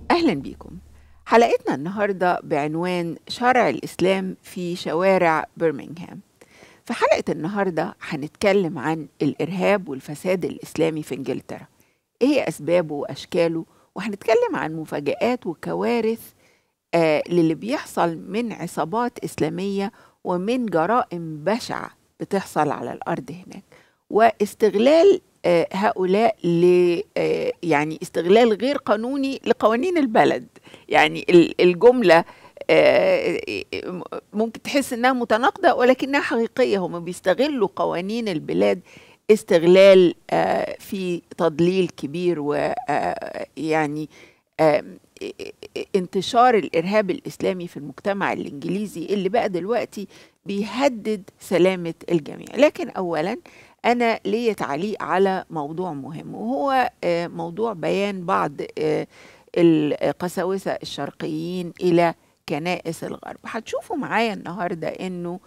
أهلا بيكم. حلقتنا النهاردة بعنوان شرع الإسلام في شوارع برمنغهام. في حلقة النهاردة هنتكلم عن الإرهاب والفساد الإسلامي في إنجلترا، إيه أسبابه وأشكاله، وهنتكلم عن مفاجآت وكوارث للي بيحصل من عصابات إسلامية ومن جرائم بشعة بتحصل على الأرض هناك، واستغلال هؤلاء يعني استغلال غير قانوني لقوانين البلد. يعني الجملة آه، ممكن تحس انها متناقضة ولكنها حقيقية. هم بيستغلوا قوانين البلاد استغلال في تضليل كبير، ويعني انتشار الإرهاب الإسلامي في المجتمع الإنجليزي اللي بقى دلوقتي بيهدد سلامة الجميع. لكن أولا أنا لي تعليق على موضوع مهم، وهو موضوع بيان بعض القساوسة الشرقيين إلى كنائس الغرب. هتشوفوا معايا النهاردة أنه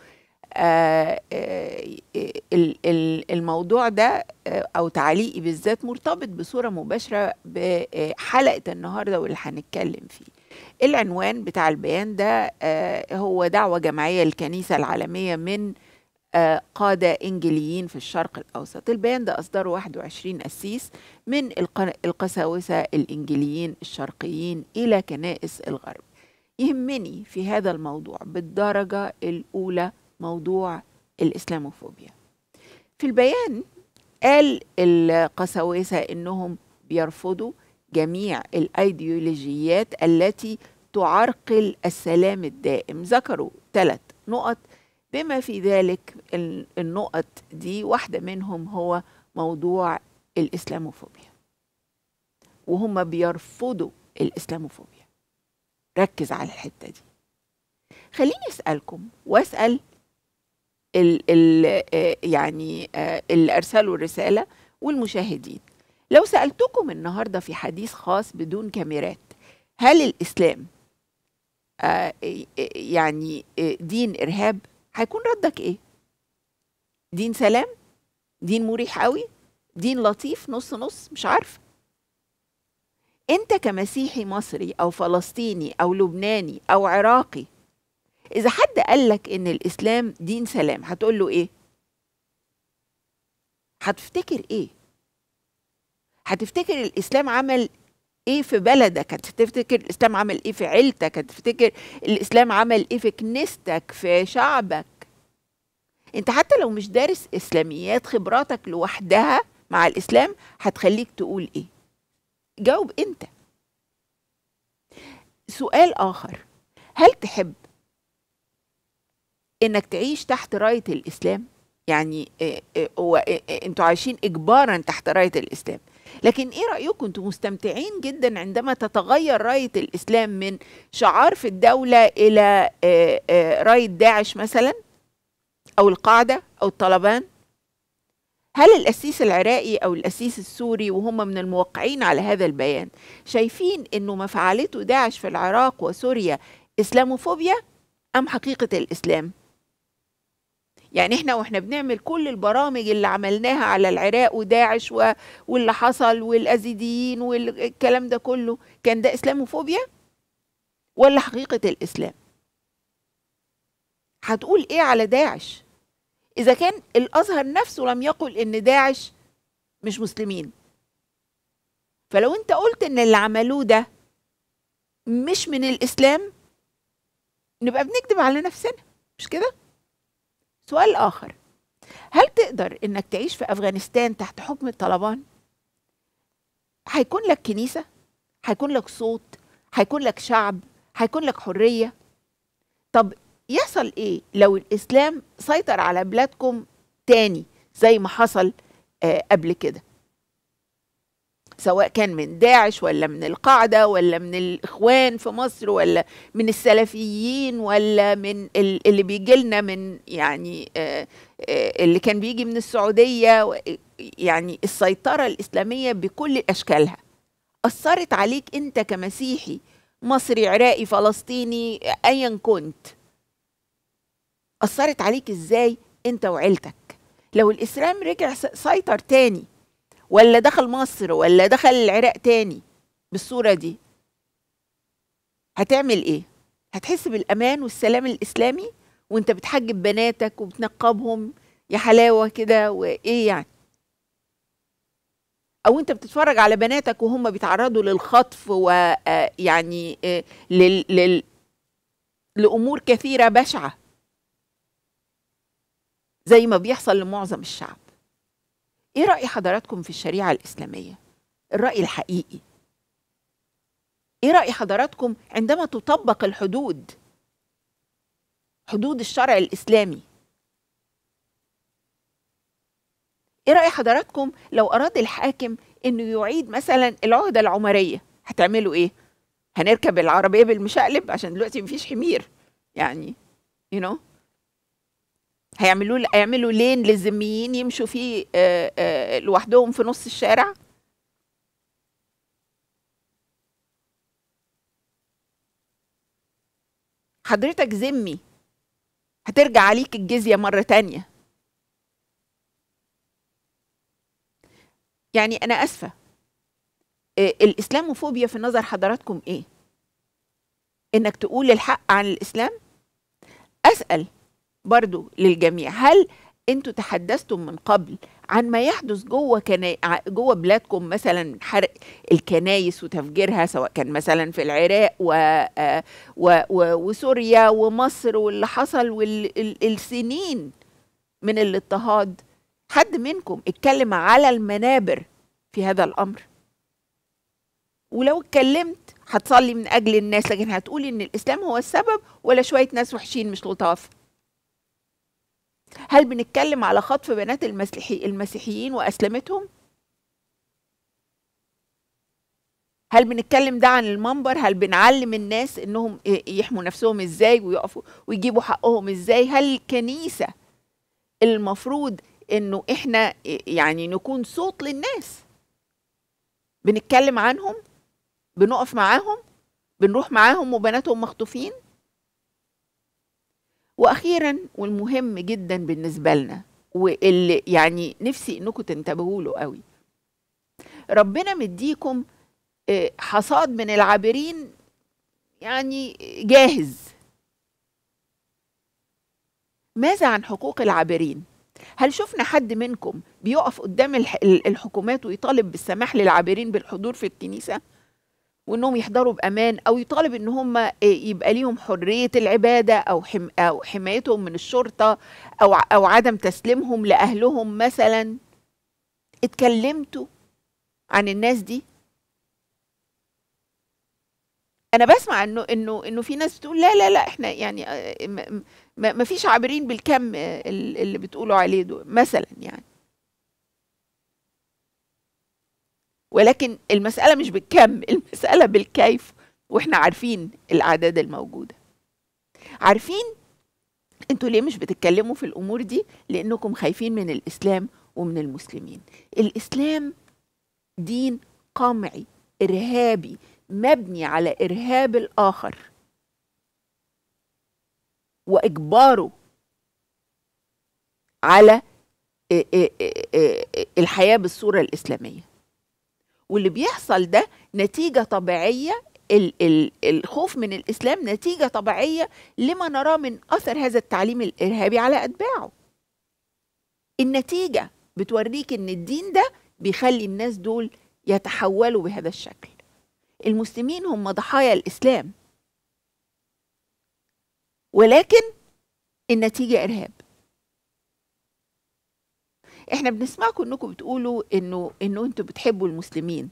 الموضوع ده أو تعليقي بالذات مرتبط بصورة مباشرة بحلقة النهاردة واللي هنتكلم فيه. العنوان بتاع البيان ده هو دعوة جماعية للكنيسة العالمية من قادة إنجليين في الشرق الأوسط. البيان ده أصدره 21 قسيس من القساوسة الإنجليين الشرقيين إلى كنائس الغرب. يهمني في هذا الموضوع بالدرجة الأولى موضوع الإسلاموفوبيا. في البيان قال القساوسة إنهم بيرفضوا جميع الأيديولوجيات التي تعرقل السلام الدائم. ذكروا 3 نقط، بما في ذلك النقط دي واحدة منهم هو موضوع الإسلاموفوبيا، وهم بيرفضوا الإسلاموفوبيا. ركز على الحتة دي. خليني أسألكم وأسأل يعني اللي أرسلوا الرسالة والمشاهدين، لو سألتكم النهاردة في حديث خاص بدون كاميرات، هل الإسلام يعني دين إرهاب؟ هيكون ردك إيه؟ دين سلام؟ دين مريح قوي؟ دين لطيف نص نص؟ مش عارفة. أنت كمسيحي مصري أو فلسطيني أو لبناني أو عراقي، إذا حد قالك إن الإسلام دين سلام هتقول له إيه؟ هتفتكر إيه؟ هتفتكر الإسلام عمل إيه في بلدك؟ هتفتكر الإسلام عمل إيه في عيلتك؟ هتفتكر الإسلام عمل إيه في كنيستك، في شعبك؟ أنت حتى لو مش دارس إسلاميات، خبراتك لوحدها مع الإسلام هتخليك تقول إيه؟ جاوب أنت. سؤال آخر، هل تحب إنك تعيش تحت راية الإسلام؟ يعني انتوا عايشين إجبارا تحت راية الإسلام، لكن إيه رأيكم؟ انتوا مستمتعين جدا عندما تتغير راية الإسلام من شعار في الدولة إلى راية داعش مثلا أو القاعدة أو الطالبان؟ هل القسيس العراقي أو القسيس السوري وهم من الموقعين على هذا البيان شايفين إنه ما فعلته داعش في العراق وسوريا إسلاموفوبيا أم حقيقة الإسلام؟ يعني واحنا بنعمل كل البرامج اللي عملناها على العراق وداعش واللي حصل والأزيديين والكلام ده كله، كان ده إسلاموفوبيا ولا حقيقة الإسلام؟ هتقول إيه على داعش إذا كان الأزهر نفسه لم يقل إن داعش مش مسلمين؟ فلو أنت قلت إن اللي عملوه ده مش من الإسلام، نبقى بنكذب على نفسنا، مش كده؟ سؤال آخر، هل تقدر إنك تعيش في أفغانستان تحت حكم الطالبان؟ هيكون لك كنيسة؟ هيكون لك صوت؟ هيكون لك شعب؟ هيكون لك حرية؟ طب يحصل إيه لو الإسلام سيطر على بلادكم تاني زي ما حصل قبل كده، سواء كان من داعش ولا من القاعدة ولا من الإخوان في مصر ولا من السلفيين ولا من اللي بيجي لنا من يعني اللي كان بيجي من السعودية؟ يعني السيطرة الإسلامية بكل أشكالها أثرت عليك أنت كمسيحي مصري عراقي فلسطيني أيا كنت، أثرت عليك إزاي أنت وعيلتك؟ لو الإسلام رجع سيطر تاني ولا دخل مصر ولا دخل العراق تاني بالصورة دي، هتعمل ايه؟ هتحس بالامان والسلام الاسلامي وانت بتحجب بناتك وبتنقبهم يا حلاوه كده وايه يعني؟ او انت بتتفرج على بناتك وهم بيتعرضوا للخطف ويعني لامور كثيره بشعه زي ما بيحصل لمعظم الشعب. ايه رأي حضراتكم في الشريعة الإسلامية؟ الرأي الحقيقي. ايه رأي حضراتكم عندما تطبق الحدود، حدود الشرع الإسلامي؟ ايه رأي حضراتكم لو أراد الحاكم انه يعيد مثلا العهدة العمرية؟ هتعملوا ايه؟ هنركب العربية بالمشقلب عشان دلوقتي مفيش حمير يعني you know؟ هيعملوا لين للذميين يمشوا فيه لوحدهم في نص الشارع؟ حضرتك ذمي، هترجع عليك الجزية مرة تانية. يعني أنا أسفة، الإسلاموفوبيا في نظر حضراتكم إيه؟ إنك تقول الحق عن الإسلام؟ أسأل برضو للجميع، هل أنتوا تحدثتم من قبل عن ما يحدث جوه بلادكم، مثلا حرق الكنايس وتفجيرها، سواء كان مثلا في العراق وسوريا ومصر، واللي حصل والسنين من الاضطهاد؟ حد منكم اتكلم على المنابر في هذا الأمر؟ ولو اتكلمت هتصلي من أجل الناس، لكن هتقولي إن الإسلام هو السبب ولا شوية ناس وحشين مش لطاف؟ هل بنتكلم على خطف بنات المسيحيين وأسلمتهم؟ هل بنتكلم ده عن المنبر؟ هل بنعلم الناس إنهم يحموا نفسهم إزاي ويقفوا ويجيبوا حقهم إزاي؟ هل الكنيسة المفروض إنه إحنا يعني نكون صوت للناس، بنتكلم عنهم، بنقف معاهم، بنروح معاهم وبناتهم مخطوفين؟ واخيرا والمهم جدا بالنسبه لنا، واللي يعني نفسي انكم تنتبهوا له قوي، ربنا مديكم حصاد من العابرين يعني جاهز. ماذا عن حقوق العابرين؟ هل شفنا حد منكم بيقف قدام الحكومات ويطالب بالسماح للعابرين بالحضور في الكنيسة وانهم يحضروا بامان، او يطالب ان هم يبقى ليهم حريه العباده او حمايتهم من الشرطه او عدم تسليمهم لاهلهم مثلا؟ اتكلمتوا عن الناس دي؟ انا بسمع انه في ناس بتقول لا لا لا احنا يعني ما فيش عابرين بالكم اللي بتقولوا عليه دول مثلا يعني. ولكن المسألة مش بالكم، المسألة بالكيف، واحنا عارفين الأعداد الموجودة. عارفين انتوا ليه مش بتتكلموا في الأمور دي؟ لأنكم خايفين من الإسلام ومن المسلمين. الإسلام دين قمعي إرهابي مبني على إرهاب الآخر وإجباره على الحياة بالصورة الإسلامية. واللي بيحصل ده نتيجة طبيعية، الخوف من الإسلام نتيجة طبيعية لما نراه من أثر هذا التعليم الإرهابي على أتباعه. النتيجة بتوريك إن الدين ده بيخلي الناس دول يتحولوا بهذا الشكل. المسلمين هم ضحايا الإسلام، ولكن النتيجة إرهاب. احنا بنسمعكم انكم بتقولوا انه انتوا بتحبوا المسلمين،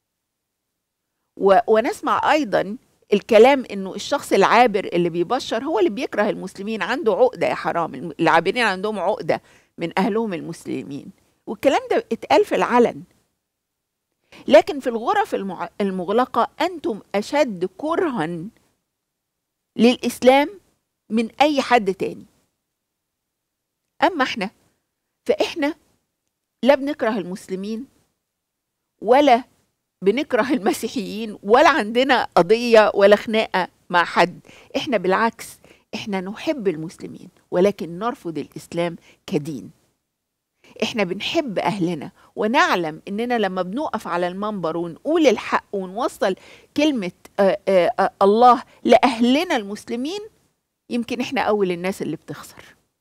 ونسمع ايضا الكلام انه الشخص العابر اللي بيبشر هو اللي بيكره المسلمين، عنده عقدة يا حرام، العابرين عندهم عقدة من اهلهم المسلمين، والكلام ده اتقال في العلن. لكن في الغرف المغلقة انتم اشد كرها للإسلام من اي حد تاني. اما فاحنا لا بنكره المسلمين ولا بنكره المسيحيين ولا عندنا قضية ولا خناقة مع حد. احنا بالعكس، احنا نحب المسلمين ولكن نرفض الإسلام كدين. احنا بنحب اهلنا ونعلم اننا لما بنقف على المنبر ونقول الحق ونوصل كلمة الله لأهلنا المسلمين، يمكن احنا اول الناس اللي بتخسر.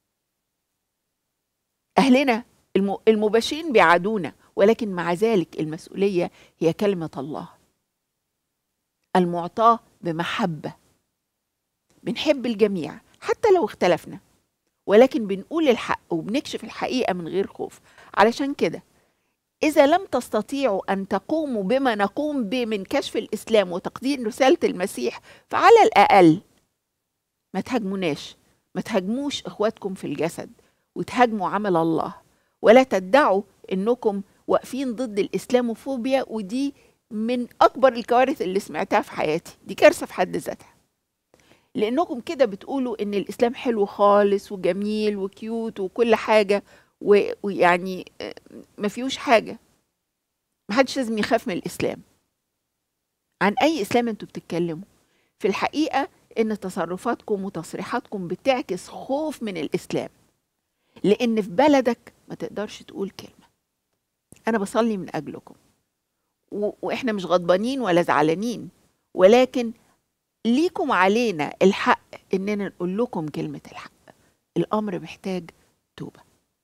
اهلنا المباشرين بيعادونا، ولكن مع ذلك المسؤولية هي كلمة الله المعطاة بمحبة. بنحب الجميع حتى لو اختلفنا، ولكن بنقول الحق وبنكشف الحقيقة من غير خوف. علشان كده إذا لم تستطيعوا أن تقوموا بما نقوم به من كشف الإسلام وتقدير رسالة المسيح، فعلى الأقل ما تهاجموناش، ما تهاجموش إخواتكم في الجسد وتهاجموا عمل الله، ولا تدعوا إنكم واقفين ضد الإسلاموفوبيا. ودي من أكبر الكوارث اللي سمعتها في حياتي، دي كارثة في حد ذاتها، لأنكم كده بتقولوا إن الإسلام حلو خالص وجميل وكيوت وكل حاجة، ويعني ما فيهوش حاجة. ما حدش لازم يخاف من الإسلام. عن أي إسلام أنتوا بتتكلموا؟ في الحقيقة إن تصرفاتكم وتصريحاتكم بتعكس خوف من الإسلام، لأن في بلدك ما تقدرش تقول كلمة. أنا بصلي من أجلكم، وإحنا مش غضبانين ولا زعلانين، ولكن ليكم علينا الحق إننا نقول لكم كلمة الحق. الأمر محتاج توبة.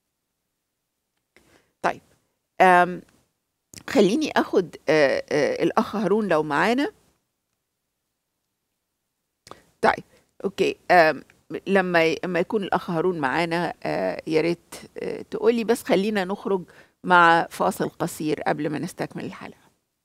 طيب خليني أخد الأخ هارون لو معانا. طيب أوكي، لما يكون الأخ هارون معانا يا ريت تقولي، بس خلينا نخرج مع فاصل قصير قبل ما نستكمل الحلقة.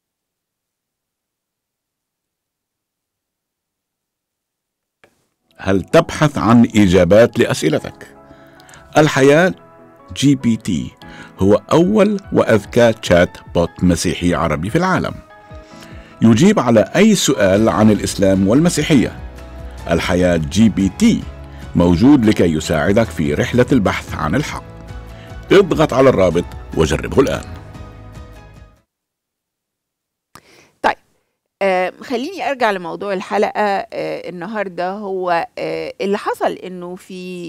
هل تبحث عن إجابات لأسئلتك؟ الحياة GPT هو أول وأذكى تشات بوت مسيحي عربي في العالم، يجيب على أي سؤال عن الإسلام والمسيحية. الحياة GPT موجود لكي يساعدك في رحلة البحث عن الحق. اضغط على الرابط وجربه الآن. طيب خليني أرجع لموضوع الحلقة النهاردة. هو اللي حصل إنه في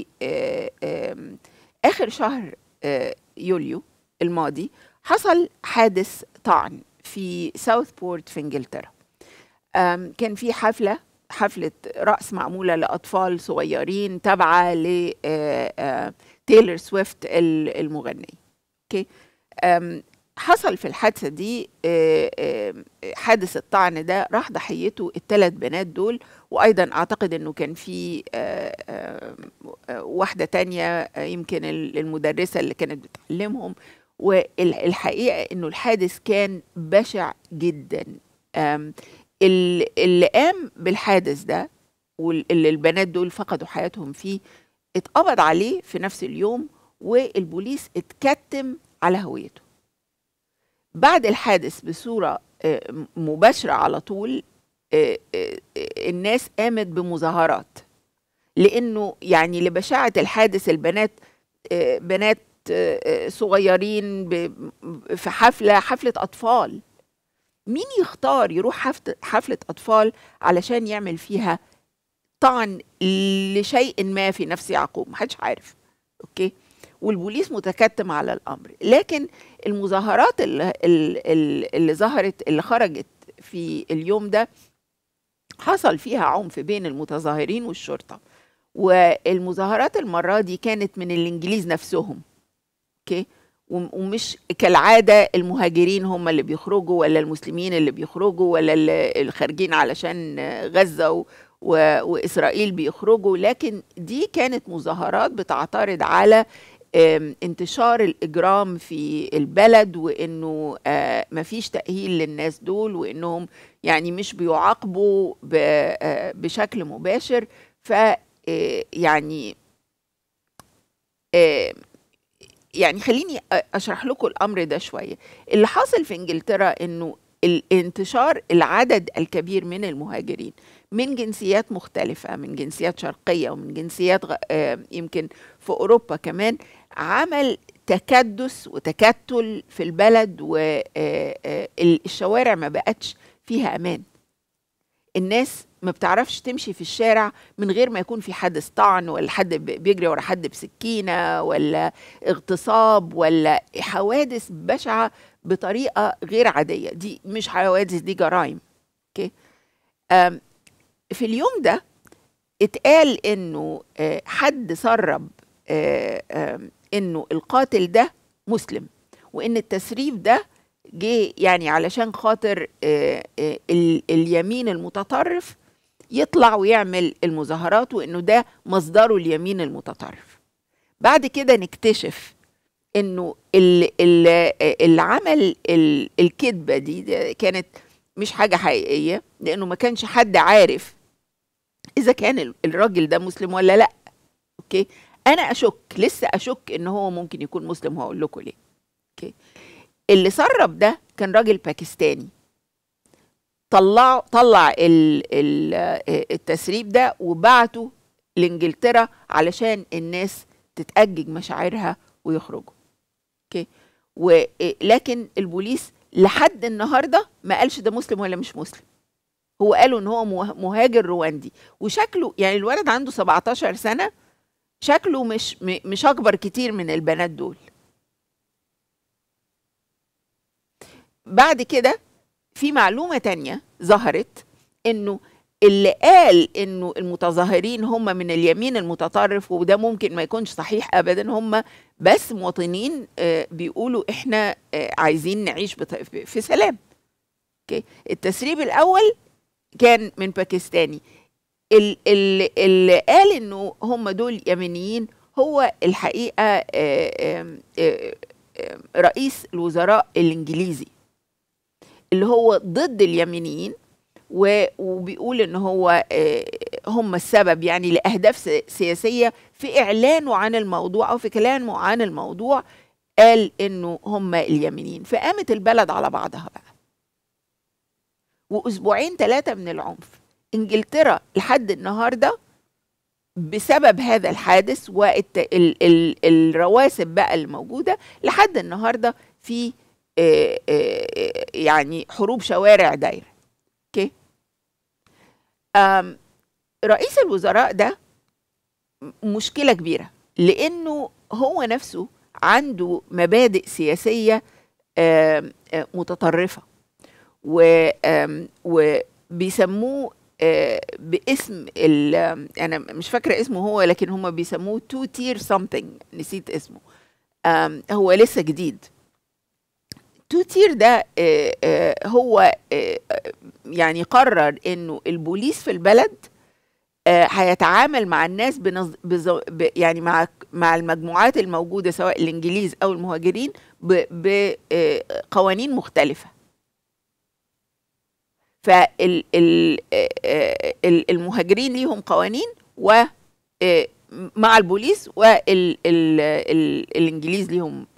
آخر شهر يوليو الماضي حصل حادث طعن في ساوثبورت في إنجلترا. كان في حفلة رقص معمولة لأطفال صغيرين تابعة لتايلور سويفت المغنية. اوكي، حصل في الحادثة دي حادث الطعن ده راح ضحيته الثلاث بنات دول، وأيضا أعتقد أنه كان في واحدة تانية يمكن المدرسة اللي كانت بتعلمهم. والحقيقة أنه الحادث كان بشع جدا. اللي قام بالحادث ده واللي البنات دول فقدوا حياتهم فيه اتقبض عليه في نفس اليوم، والبوليس اتكتم على هويته. بعد الحادث بصورة مباشرة على طول الناس قامت بمظاهرات، لأنه يعني لبشاعة الحادث البنات بنات صغيرين في حفلة أطفال. مين يختار يروح حفلة أطفال علشان يعمل فيها طعن لشيء ما في نفس يعقوب؟ محدش عارف. أوكي، والبوليس متكتم على الأمر. لكن المظاهرات اللي ظهرت اللي خرجت في اليوم ده حصل فيها عنف بين المتظاهرين والشرطة. والمظاهرات المرة دي كانت من الإنجليز نفسهم. أوكي، ومش كالعادة المهاجرين هم اللي بيخرجوا ولا المسلمين اللي بيخرجوا ولا اللي خارجين علشان غزة وإسرائيل بيخرجوا، لكن دي كانت مظاهرات بتعترض على انتشار الإجرام في البلد، وإنه مفيش تأهيل للناس دول، وإنهم يعني مش بيعاقبوا بشكل مباشر. ف يعني خليني أشرح لكم الأمر ده شوية. اللي حاصل في إنجلترا إنه الانتشار العدد الكبير من المهاجرين من جنسيات مختلفة، من جنسيات شرقية ومن جنسيات يمكن في أوروبا كمان، عمل تكدس وتكتل في البلد، والشوارع ما بقتش فيها أمان. الناس ما بتعرفش تمشي في الشارع من غير ما يكون في حادث طعن، ولا حد بيجري ورا حد بسكينة، ولا اغتصاب، ولا حوادث بشعة بطريقة غير عادية. دي مش حوادث، دي جرائم. اوكي. في اليوم ده اتقال انه حد سرب انه القاتل ده مسلم، وان التسريب ده جه يعني علشان خاطر اليمين المتطرف يطلع ويعمل المظاهرات، وانه ده مصدره اليمين المتطرف. بعد كده نكتشف انه اللي عمل الكذبة دي كانت مش حاجة حقيقية، لانه ما كانش حد عارف اذا كان الراجل ده مسلم ولا لا. اوكي. انا لسه اشك ان هو ممكن يكون مسلم، وهقول لكم ليه. اوكي. اللي سرب ده كان راجل باكستاني، طلع التسريب ده وبعته لانجلترا علشان الناس تتأجج مشاعرها ويخرجوا. اوكي. ولكن البوليس لحد النهارده ما قالش ده مسلم ولا مش مسلم. هو قالوا ان هو مهاجر رواندي، وشكله يعني الولد عنده 17 سنة، شكله مش اكبر كتير من البنات دول. بعد كده في معلومة تانية ظهرت، انه اللي قال انه المتظاهرين هم من اليمين المتطرف، وده ممكن ما يكونش صحيح ابدا، هم بس مواطنين بيقولوا احنا عايزين نعيش في سلام. اوكي. التسريب الاول كان من باكستاني. اللي قال انه هم دول يمنيين هو الحقيقة رئيس الوزراء الانجليزي، اللي هو ضد اليمنيين، وبيقول ان هو هم السبب يعني لأهداف سياسية في إعلانه عن الموضوع أو في كلامه عن الموضوع. قال انه هم اليمنيين، فقامت البلد على بعضها بقى. وأسبوعين 3 من العنف. انجلترا لحد النهاردة بسبب هذا الحادث والرواسب بقى الموجودة لحد النهاردة في يعني حروب شوارع دايرة. اوكي. رئيس الوزراء ده مشكلة كبيرة، لأنه هو نفسه عنده مبادئ سياسية متطرفة، وبيسموه باسم أنا مش فاكرة اسمه هو، لكن هم بيسموه 2 tier something، نسيت اسمه. هو لسه جديد. 2 tier ده هو يعني قرر انه البوليس في البلد هيتعامل مع الناس يعني مع المجموعات الموجودة سواء الانجليز او المهاجرين بقوانين مختلفة. فالمهاجرين ليهم قوانين ومع البوليس، والانجليز ليهم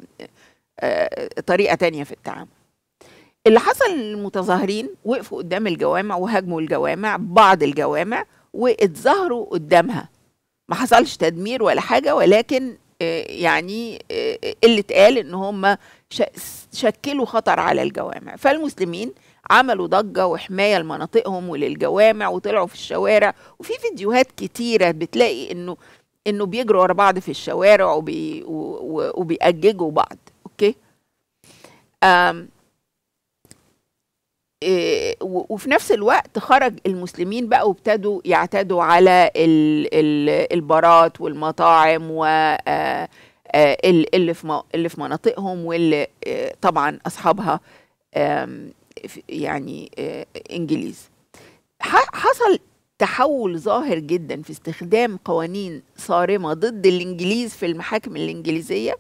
طريقة تانية في التعامل. اللي حصل المتظاهرين وقفوا قدام الجوامع وهاجموا الجوامع، بعض الجوامع، واتظاهروا قدامها. ما حصلش تدمير ولا حاجة، ولكن يعني اللي اتقال ان هم شكلوا خطر على الجوامع. فالمسلمين عملوا ضجة وحماية لمناطقهم وللجوامع، وطلعوا في الشوارع. وفي فيديوهات كتيرة بتلاقي انه بيجروا ورا بعض في الشوارع وبيأججوا بعض. اوكي. وفي نفس الوقت خرج المسلمين بقى وابتدوا يعتدوا على البارات والمطاعم اللي في مناطقهم، واللي طبعا اصحابها يعني انجليز. حصل تحول ظاهر جدا في استخدام قوانين صارمة ضد الانجليز في المحاكم الانجليزية،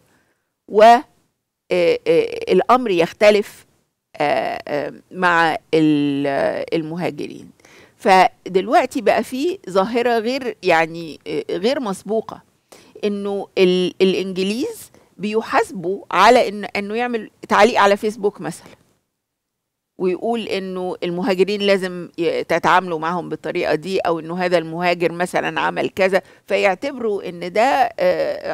والامر يختلف مع المهاجرين. فدلوقتي بقى في ظاهرة غير مسبوقة، انه الانجليز بيحاسبوا على انه يعمل تعليق على فيسبوك مثلا، ويقول انه المهاجرين لازم تتعاملوا معهم بالطريقة دي، او انه هذا المهاجر مثلا عمل كذا، فيعتبروا ان ده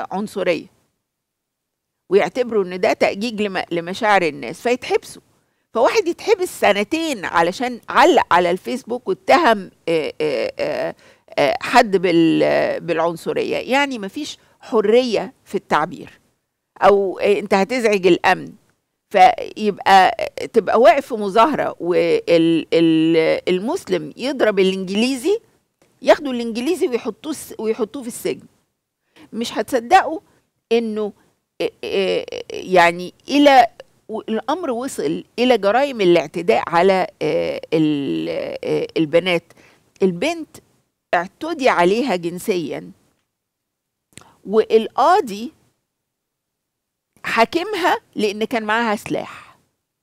عنصرية، ويعتبروا ان ده تأجيج لمشاعر الناس، فيتحبسوا. فواحد يتحبس سنتين علشان علق على الفيسبوك واتهم حد بالعنصرية. يعني مفيش حرية في التعبير، او انت هتزعج الامن، فيبقى تبقى واقف في مظاهرة والمسلم يضرب الانجليزي، ياخدوا الانجليزي ويحطوه في السجن. مش هتصدقوا انه يعني الى الامر وصل الى جرائم الاعتداء على البنات. البنت اعتدي عليها جنسيا والقاضي حاكمها لان كان معاها سلاح.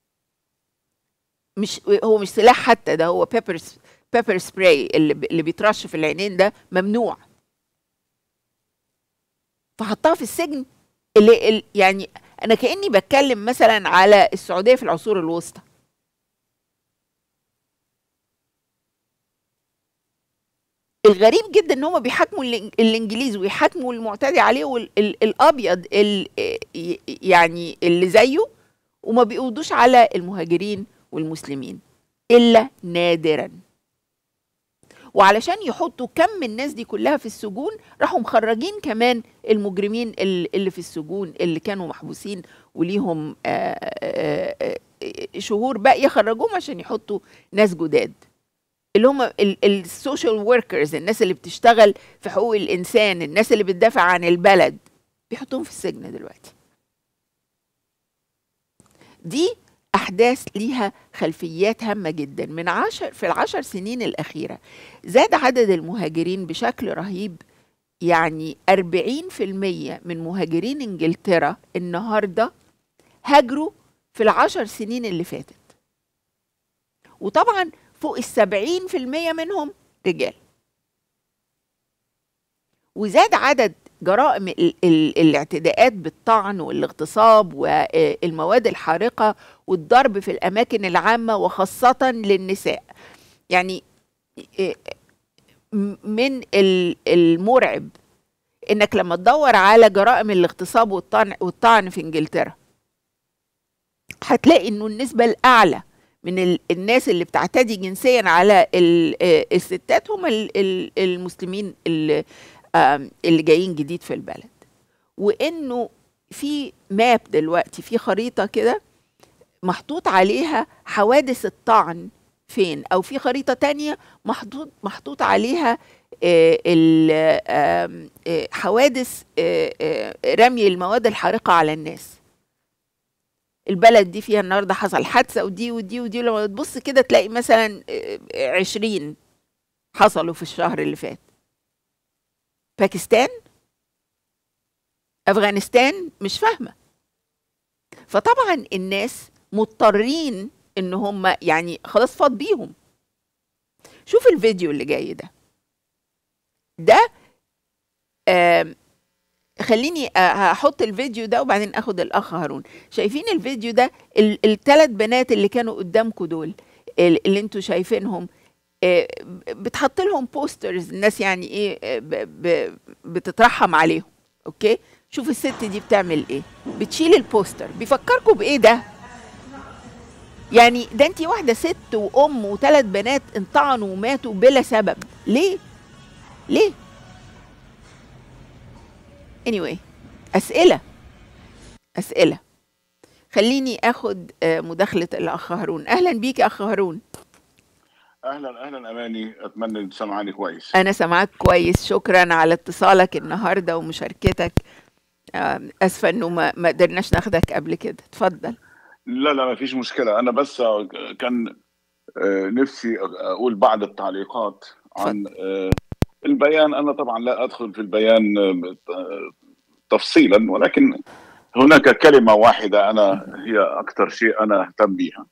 هو مش سلاح حتى، ده هو بيبر سبراي اللي بيترش في العينين، ده ممنوع. فحطها في السجن. يعني انا كأني بتكلم مثلا على السعودية في العصور الوسطى. الغريب جدا ان هم بيحاكموا الانجليزي ويحاكموا المعتدي عليه والابيض يعني اللي زيه، وما بيقودوش على المهاجرين والمسلمين الا نادرا. وعلشان يحطوا كم الناس دي كلها في السجون، راحوا مخرجين كمان المجرمين اللي في السجون اللي كانوا محبوسين وليهم شهور باقيه، خرجوهم عشان يحطوا ناس جداد، اللي هم السوشيال وركرز، الناس اللي بتشتغل في حقوق الانسان، الناس اللي بتدافع عن البلد، بيحطوهم في السجن دلوقتي. دي أحداث ليها خلفيات هامة جدا. في ال10 سنين الأخيرة زاد عدد المهاجرين بشكل رهيب. يعني 40% من مهاجرين إنجلترا النهاردة هاجروا في ال10 سنين اللي فاتت، وطبعا فوق 70% منهم رجال. وزاد عدد جرائم الاعتداءات بالطعن والاغتصاب والمواد الحارقة والضرب في الأماكن العامة وخاصة للنساء. يعني من المرعب إنك لما تدور على جرائم الاغتصاب والطعن في إنجلترا هتلاقي إنه النسبة الأعلى من الناس اللي بتعتدي جنسيا على الستات هم المسلمين اللي جايين جديد في البلد. وانه في ماب دلوقتي، في خريطة كده محطوط عليها حوادث الطعن فين، او في خريطة تانية محطوط عليها حوادث رمي المواد الحارقة على الناس. البلد دي فيها النهاردة حصل حادثة ودي ودي ودي، لما تبص كده تلاقي مثلا 20 حصلوا في الشهر اللي فات. باكستان، أفغانستان، مش فاهمة. فطبعا الناس مضطرين ان هم يعني خلاص فاض بيهم. شوف الفيديو اللي جاي ده خليني هحط الفيديو ده وبعدين اخد الاخ هارون. شايفين الفيديو ده؟ ال3 بنات اللي كانوا قدامكم دول اللي انتوا شايفينهم، بتحط لهم بوسترز، الناس يعني ايه بتترحم عليهم. اوكي، شوف الست دي بتعمل ايه، بتشيل البوستر. بيفكركم بايه ده؟ يعني ده انتي واحدة ست وام و3 بنات انطعنوا وماتوا بلا سبب. ليه؟ anyway، أسئلة. خليني اخد مداخلة الاخ هارون. اهلا بيك يا اخ هارون. اهلا اماني، اتمنى تسمعني كويس. انا سامعاك كويس، شكرا على اتصالك النهارده ومشاركتك. اسفه انه ما قدرناش ناخدك قبل كده. اتفضل. لا ما فيش مشكله. انا بس كان نفسي اقول بعض التعليقات عن البيان. انا طبعا لا ادخل في البيان تفصيلا، ولكن هناك كلمه واحده انا هي اكثر شيء انا اهتم بها،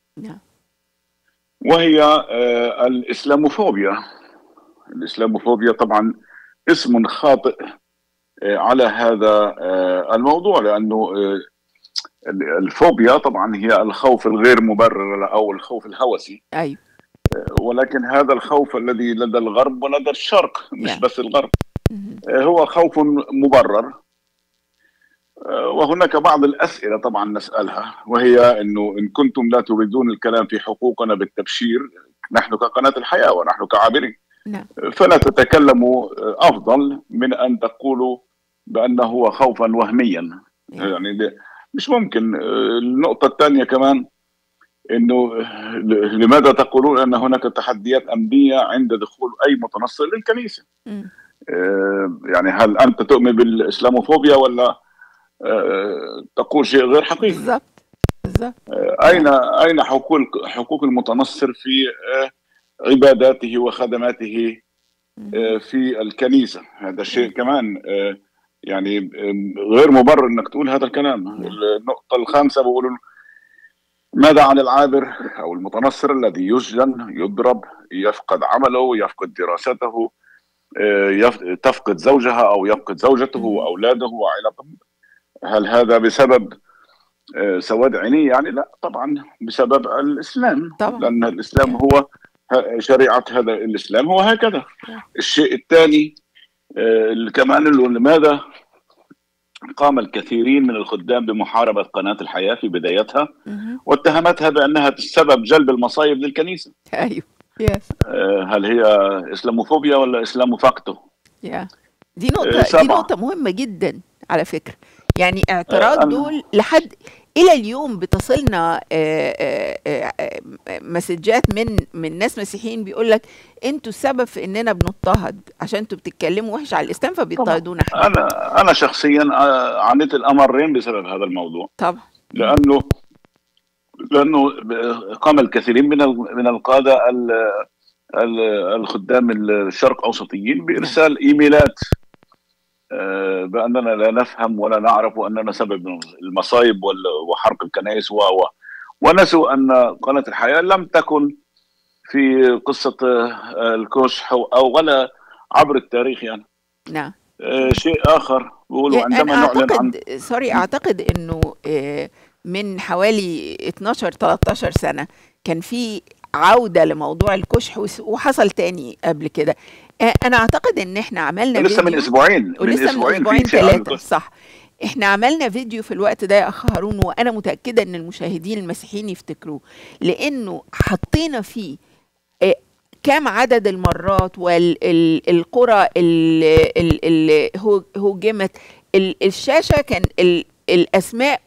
وهي الإسلاموفوبيا. الإسلاموفوبيا طبعا اسم خاطئ على هذا الموضوع، لأنه الفوبيا طبعا هي الخوف الغير مبرر أو الخوف الهوسي. أيوة. ولكن هذا الخوف الذي لدى الغرب ولدى الشرق، مش بس الغرب، هو خوف مبرر. وهناك بعض الأسئلة طبعا نسألها، وهي أنه إن كنتم لا تريدون الكلام في حقوقنا بالتبشير، نحن كقناة الحياة ونحن كعابرين، نعم. فلا تتكلموا أفضل من أن تقولوا بأنه هو خوفا وهميا. يعني مش ممكن. النقطة الثانية كمان أنه لماذا تقولون أن هناك تحديات أمنية عند دخول أي متنصر للكنيسة؟ يعني هل أنت تؤمن بالإسلاموفوبيا ولا تقول شيء غير حقيقي؟ بالضبط. أين حقوق المتنصر في عباداته وخدماته في الكنيسة؟ هذا شيء كمان يعني غير مبرر انك تقول هذا الكلام. النقطة الخامسة بيقولوا ماذا عن العابر او المتنصر الذي يسجن، يضرب، يفقد عمله، يفقد دراسته، تفقد زوجها او يفقد زوجته واولاده وعائلته؟ هل هذا بسبب سواد عيني؟ يعني لا طبعا، بسبب الاسلام طبعا. لان الاسلام هو شريعة هذا الاسلام هو هكذا. الشيء الثاني كمان لماذا قام الكثيرين من الخدام بمحاربة قناة الحياة في بدايتها واتهمتها بأنها تسبب جلب المصايب للكنيسة؟ أيوه. هل هي إسلاموفوبيا ولا إسلاموفاكتو؟ دي نقطة مهمة جدا على فكرة. يعني اعتراض دول لحد إلى اليوم بتصلنا مسجات من ناس مسيحيين بيقول لك انتوا السبب في اننا بنضطهد عشان انتوا بتتكلموا وحش على الاسلام فبيضطهدونا احنا. انا شخصيا عانيت الامرين بسبب هذا الموضوع طبعا، لانه قام الكثيرين من القاده الخدام الشرق اوسطيين بارسال ايميلات باننا لا نفهم ولا نعرف واننا سبب المصايب وحرق الكنائس ونسوا ان قناه الحياه لم تكن في قصه الكشح او ولا عبر التاريخ يعني. نعم. شيء اخر بيقولوا عندما نعلن عن اعتقد انه من حوالي 12-13 سنه كان في عوده لموضوع الكشح وحصل تاني قبل كده. انا اعتقد ان احنا عملنا لسه من اسبوعين ثلاثه صح. احنا عملنا فيديو في الوقت ده يا اخ هارون، وانا متاكده ان المشاهدين المسيحيين يفتكروه، لانه حطينا فيه كم عدد المرات والقرى اللي هوجمت. الشاشه كان الاسماء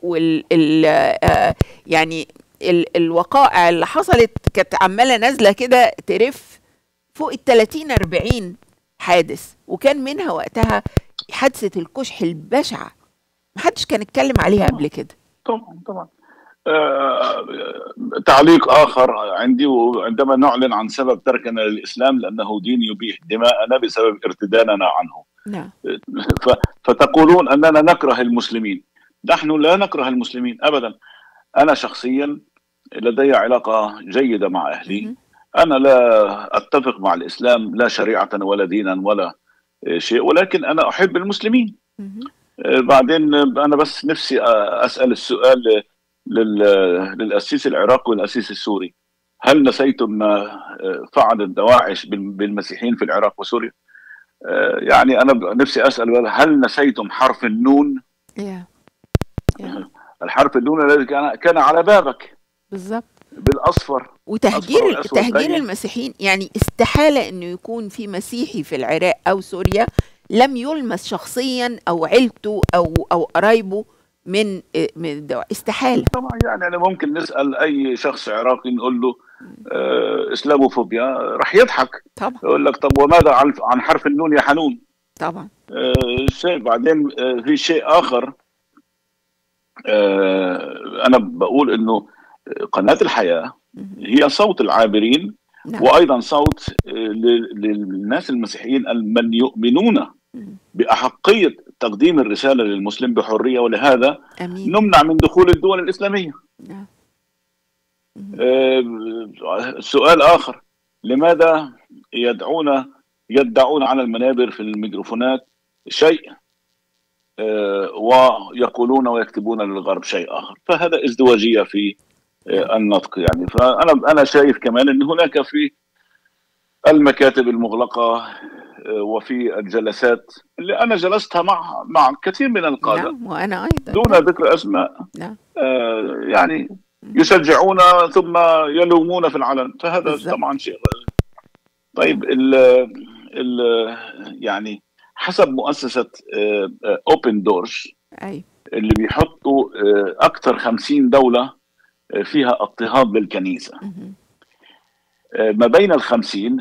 يعني الوقائع اللي حصلت كانت عماله نازله كده ترف فوق 30-40 حادث، وكان منها وقتها حادثه الكشح البشعه محدش كان اتكلم عليها قبل كده. طبعا. تعليق آخر عندي، وعندما نعلن عن سبب تركنا للإسلام لأنه دين يبيح دماءنا بسبب ارتداننا عنه. نعم. فتقولون أننا نكره المسلمين. نحن لا نكره المسلمين أبدا. أنا شخصيا لدي علاقة جيدة مع أهلي. أنا لا أتفق مع الإسلام لا شريعة ولا دينا ولا شيء، ولكن أنا أحب المسلمين. بعدين أنا بس نفسي أسأل السؤال للأسيس العراقي والأسيس السوري: هل نسيتم ما فعل الدواعش بالمسيحيين في العراق وسوريا؟ يعني أنا نفسي أسأل: هل نسيتم حرف النون؟ الحرف النون الذي كان على بابك بالضبط بالأصفر، تهجير المسيحيين. يعني استحالة أنه يكون في مسيحي في العراق أو سوريا لم يلمس شخصيا أو عيلته أو قرايبه من الدواء. استحالة طبعا. يعني أنا ممكن نسأل أي شخص عراقي نقول له إسلاموفوبيا راح يضحك طبعا. يقول لك طب وماذا عن حرف النون يا حنون؟ طبعا. شيء. بعدين في شيء آخر، أنا بقول إنه قناة الحياة هي صوت العابرين. نعم. وأيضا صوت للناس المسيحيين من يؤمنون بأحقية تقديم الرسالة للمسلم بحرية، ولهذا نمنع من دخول الدول الإسلامية. نعم. سؤال آخر: لماذا يدعون على المنابر في الميكروفونات شيء ويقولون ويكتبون للغرب شيء آخر؟ فهذا ازدواجية في النطق يعني. فأنا شايف كمان أن هناك في المكاتب المغلقة وفي الجلسات اللي أنا جلستها مع كثير من القادة، نعم، وأنا أيضا، دون ذكر أسماء، نعم، يعني يشجعون ثم يلومون في العلن، فهذا بالضبط. طبعا شيء. طيب ال يعني حسب مؤسسة اوبن دورز أي، اللي بيحطوا أكثر 50 دولة فيها اضطهاد للكنيسة، مهم. ما بين ال50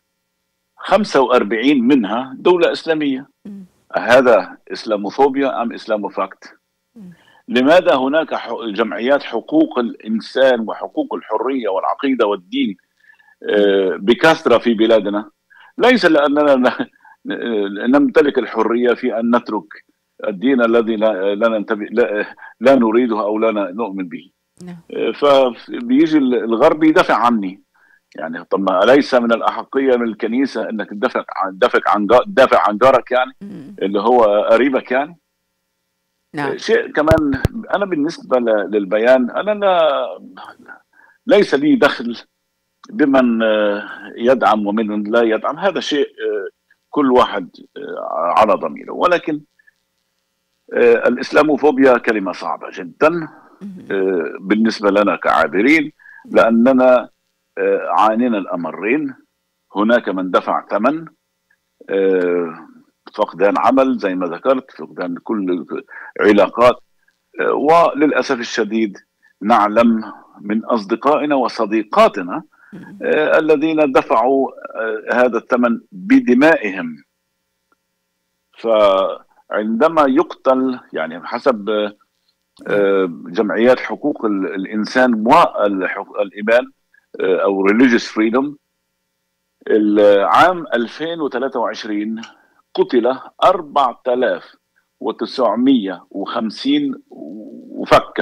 45 منها دولة إسلامية. مم. هذا إسلاموفوبيا أم إسلاموفاكت؟ مم. لماذا هناك جمعيات حقوق الإنسان وحقوق الحرية والعقيدة والدين بكثرة في بلادنا؟ ليس لأننا نمتلك الحرية في أن نترك الدين الذي لا ننتبه لا نريده أو لا نؤمن به. نعم. فبيجي الغرب يدافع عني، يعني طب ما أليس من الأحقية من الكنيسة أنك تدافع عن جارك، يعني مم. اللي هو قريبك يعني. نعم. شيء كمان، أنا بالنسبة للبيان، أنا ليس لي دخل بمن يدعم ومن لا يدعم، هذا شيء كل واحد على ضميره. ولكن الإسلاموفوبيا كلمة صعبة جدا بالنسبة لنا كعابرين، لأننا عانينا الأمرين. هناك من دفع ثمن فقدان عمل زي ما ذكرت، فقدان كل علاقات، وللأسف الشديد نعلم من أصدقائنا وصديقاتنا الذين دفعوا هذا الثمن بدمائهم. فعندما يقتل، يعني حسب جمعيات حقوق الإنسان والإيمان أو religious freedom، العام 2023 قتل 4950 وفكة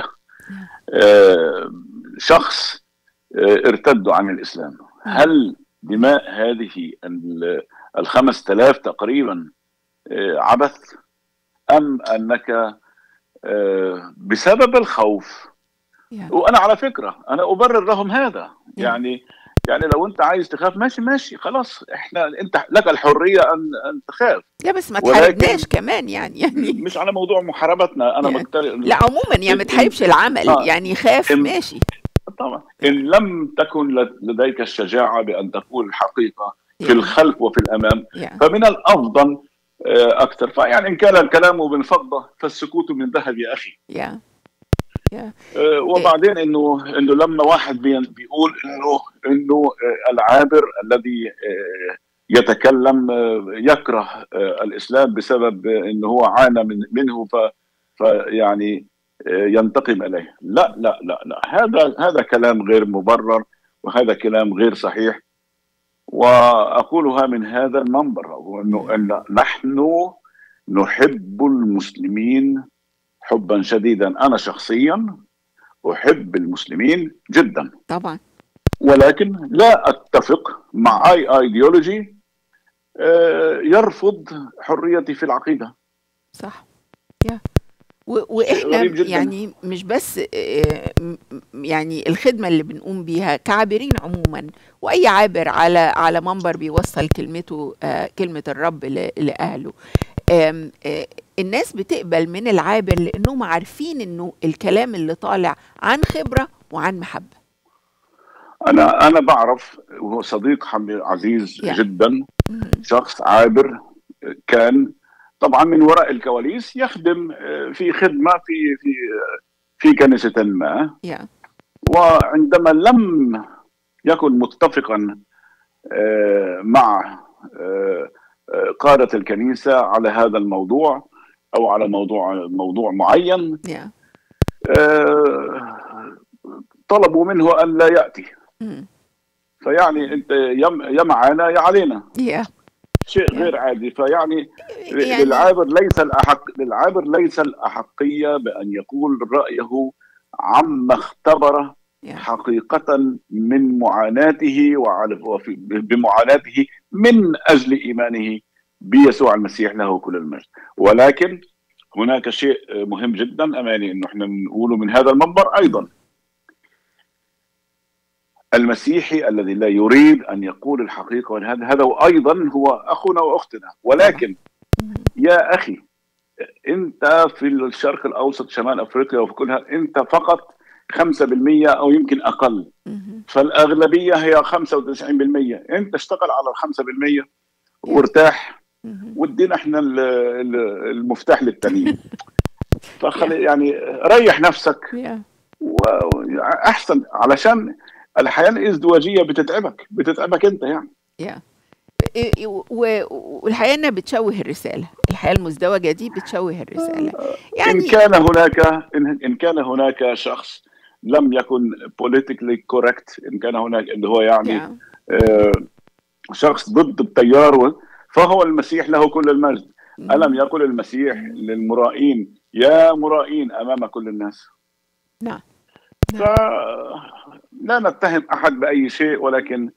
شخص ارتدوا عن الإسلام. هل دماء هذه 5000 تقريبا عبث، أم أنك بسبب الخوف؟ وأنا على فكرة أنا أبرر لهم هذا، يعني لو أنت عايز تخاف ماشي خلاص، أنت لك الحرية أن تخاف. لا بس ما تحاربناش كمان، يعني مش على موضوع محاربتنا، أنا لا عموما، يعني ما تحاربش العمل، يعني خاف ماشي. طبعا إن لم تكن لديك الشجاعة بأن تقول الحقيقة في الخلف وفي الأمام، فمن الأفضل أكثر. فيعني إن كان الكلام من فضة فالسكوت من ذهب يا أخي. وبعدين إنه لما واحد بيقول إنه العابر الذي يتكلم يكره الإسلام بسبب إنه هو عانى منه فيعني ينتقم إليه، لا لا لا لا، هذا كلام غير مبرر، وهذا كلام غير صحيح. وأقولها من هذا المنبر، أن نحن نحب المسلمين حبا شديدا. أنا شخصيا أحب المسلمين جدا طبعا، ولكن لا أتفق مع أي أيديولوجي يرفض حريتي في العقيدة. صح. واحنا يعني مش بس يعني الخدمه اللي بنقوم بيها كعابرين عموما، واي عابر على منبر بيوصل كلمه الرب لاهله. الناس بتقبل من العابر لانهم عارفين انه الكلام اللي طالع عن خبره وعن محبه. انا بعرف، وهو صديق عزيز جدا، شخص عابر كان طبعا من وراء الكواليس يخدم في خدمة في كنيسة ما، وعندما لم يكن متفقا مع قادة الكنيسة على هذا الموضوع أو على موضوع معين، طلبوا منه أن لا يأتي. فيعني أنت يا معانا يا علينا، شيء غير عادي. فيعني للعابر ليس الأحقية بأن يقول رأيه عما اختبر حقيقة من معاناته بمعاناته من أجل إيمانه بيسوع المسيح له كل المجد. ولكن هناك شيء مهم جدا أماني إنه احنا نقوله من هذا المنبر أيضا. المسيحي الذي لا يريد أن يقول الحقيقة، هذا أيضا هو أخونا وأختنا. ولكن يا أخي، أنت في الشرق الأوسط، شمال أفريقيا وفي كلها، أنت فقط 5% أو يمكن أقل، فالأغلبية هي 95%. أنت اشتغل على 5% وارتاح، وادينا احنا المفتاح للتانيين. فخلي يعني ريح نفسك واحسن، علشان الحياه الازدواجيه بتتعبك انت يعني. والحقيقه انها بتشوه الرساله، الحياه المزدوجه دي بتشوه الرساله. يعني ان كان هناك شخص لم يكن politically correct، ان كان هناك اللي هو يعني شخص ضد التيار، فهو المسيح له كل المجد. ألم يقل المسيح للمرائين: يا مرائين أمام كل الناس؟ نعم. فلا نتهم أحد بأي شيء، ولكن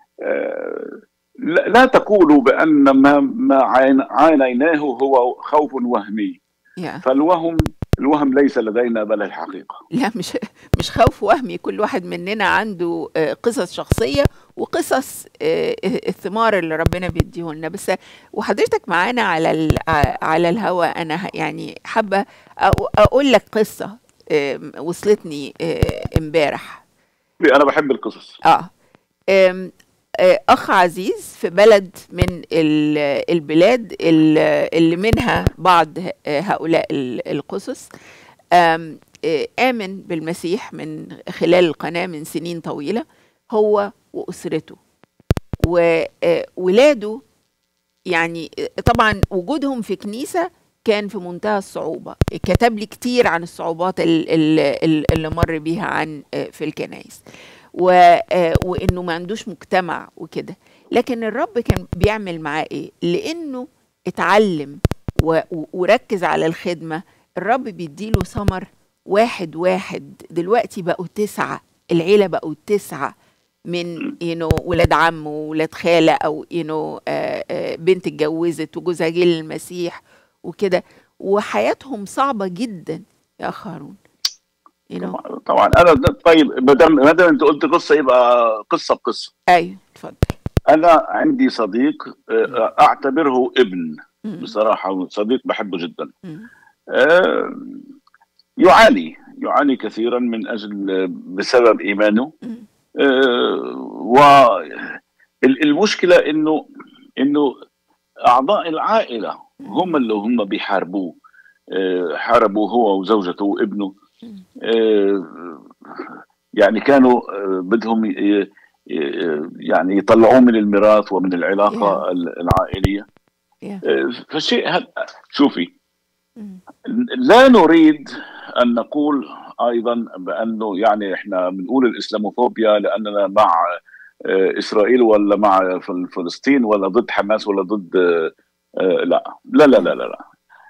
لا تقولوا بأن ما عانيناه هو خوف وهمي. الوهم ليس لدينا بل الحقيقة. لا، مش خوف وهمي. كل واحد مننا عنده قصص شخصية وقصص الثمار اللي ربنا بيديه لنا. بس وحضرتك معانا على الهواء، أنا يعني حابة أقول لك قصة وصلتني امبارح. أنا بحب القصص. أخ عزيز في بلد من البلاد اللي منها بعض هؤلاء القصص آمن بالمسيح من خلال القناة من سنين طويلة، هو وأسرته وولاده. يعني طبعا وجودهم في كنيسة كان في منتهى الصعوبة. كتب لي كتير عن الصعوبات اللي مر بيها في الكنائس، وإنه ما عندوش مجتمع وكده. لكن الرب كان بيعمل معاه إيه؟ لأنه اتعلم وركز على الخدمة، الرب بيديله ثمر واحد. دلوقتي بقوا 9، العيلة بقوا 9 من ولاد عم وولاد خالة، أو بنت اتجوزت وجوزها جه للمسيح وكده، وحياتهم صعبة جدا يا أخ هارون. طبعا انا طيب، ما دام انت قلت قصه يبقى قصه بقصه. ايوه اتفضل. انا عندي صديق اعتبره ابن بصراحه، صديق بحبه جدا. يعاني كثيرا من اجل بسبب ايمانه. والمشكله انه اعضاء العائله هم اللي بيحاربوه. حاربوا هو وزوجته وابنه. يعني كانوا بدهم يعني يطلعوه من الميراث ومن العلاقة العائلية. فالشيء هذا، شوفي، لا نريد أن نقول أيضا بأنه يعني إحنا بنقول الإسلاموفوبيا لأننا مع إسرائيل ولا مع فلسطين ولا ضد حماس ولا ضد لا لا لا لا لا.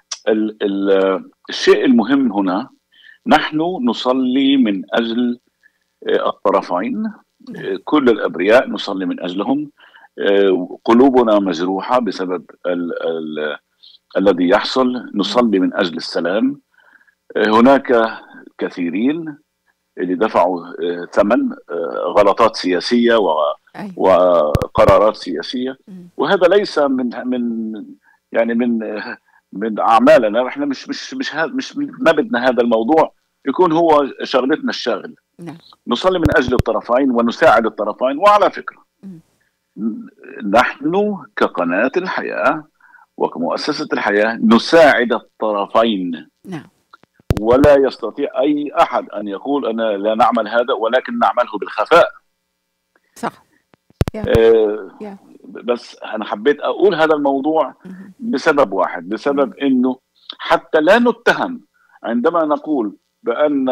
الشيء المهم هنا، نحن نصلي من أجل الطرفين، كل الأبرياء نصلي من أجلهم. قلوبنا مجروحة بسبب الذي يحصل، نصلي من أجل السلام. هناك كثيرين اللي دفعوا ثمن غلطات سياسية وقرارات سياسية، وهذا ليس من أعمالنا. احنا مش ما بدنا هذا الموضوع يكون هو شغلتنا الشاغل. نصلي من أجل الطرفين ونساعد الطرفين. وعلى فكرة، نحن كقناة الحياة وكمؤسسة الحياة نساعد الطرفين. ولا يستطيع أي أحد أن يقول أنا لا نعمل هذا، ولكن نعمله بالخفاء. صح. بس أنا حبيت أقول هذا الموضوع بسبب واحد، بسبب أنه حتى لا نتهم عندما نقول بأن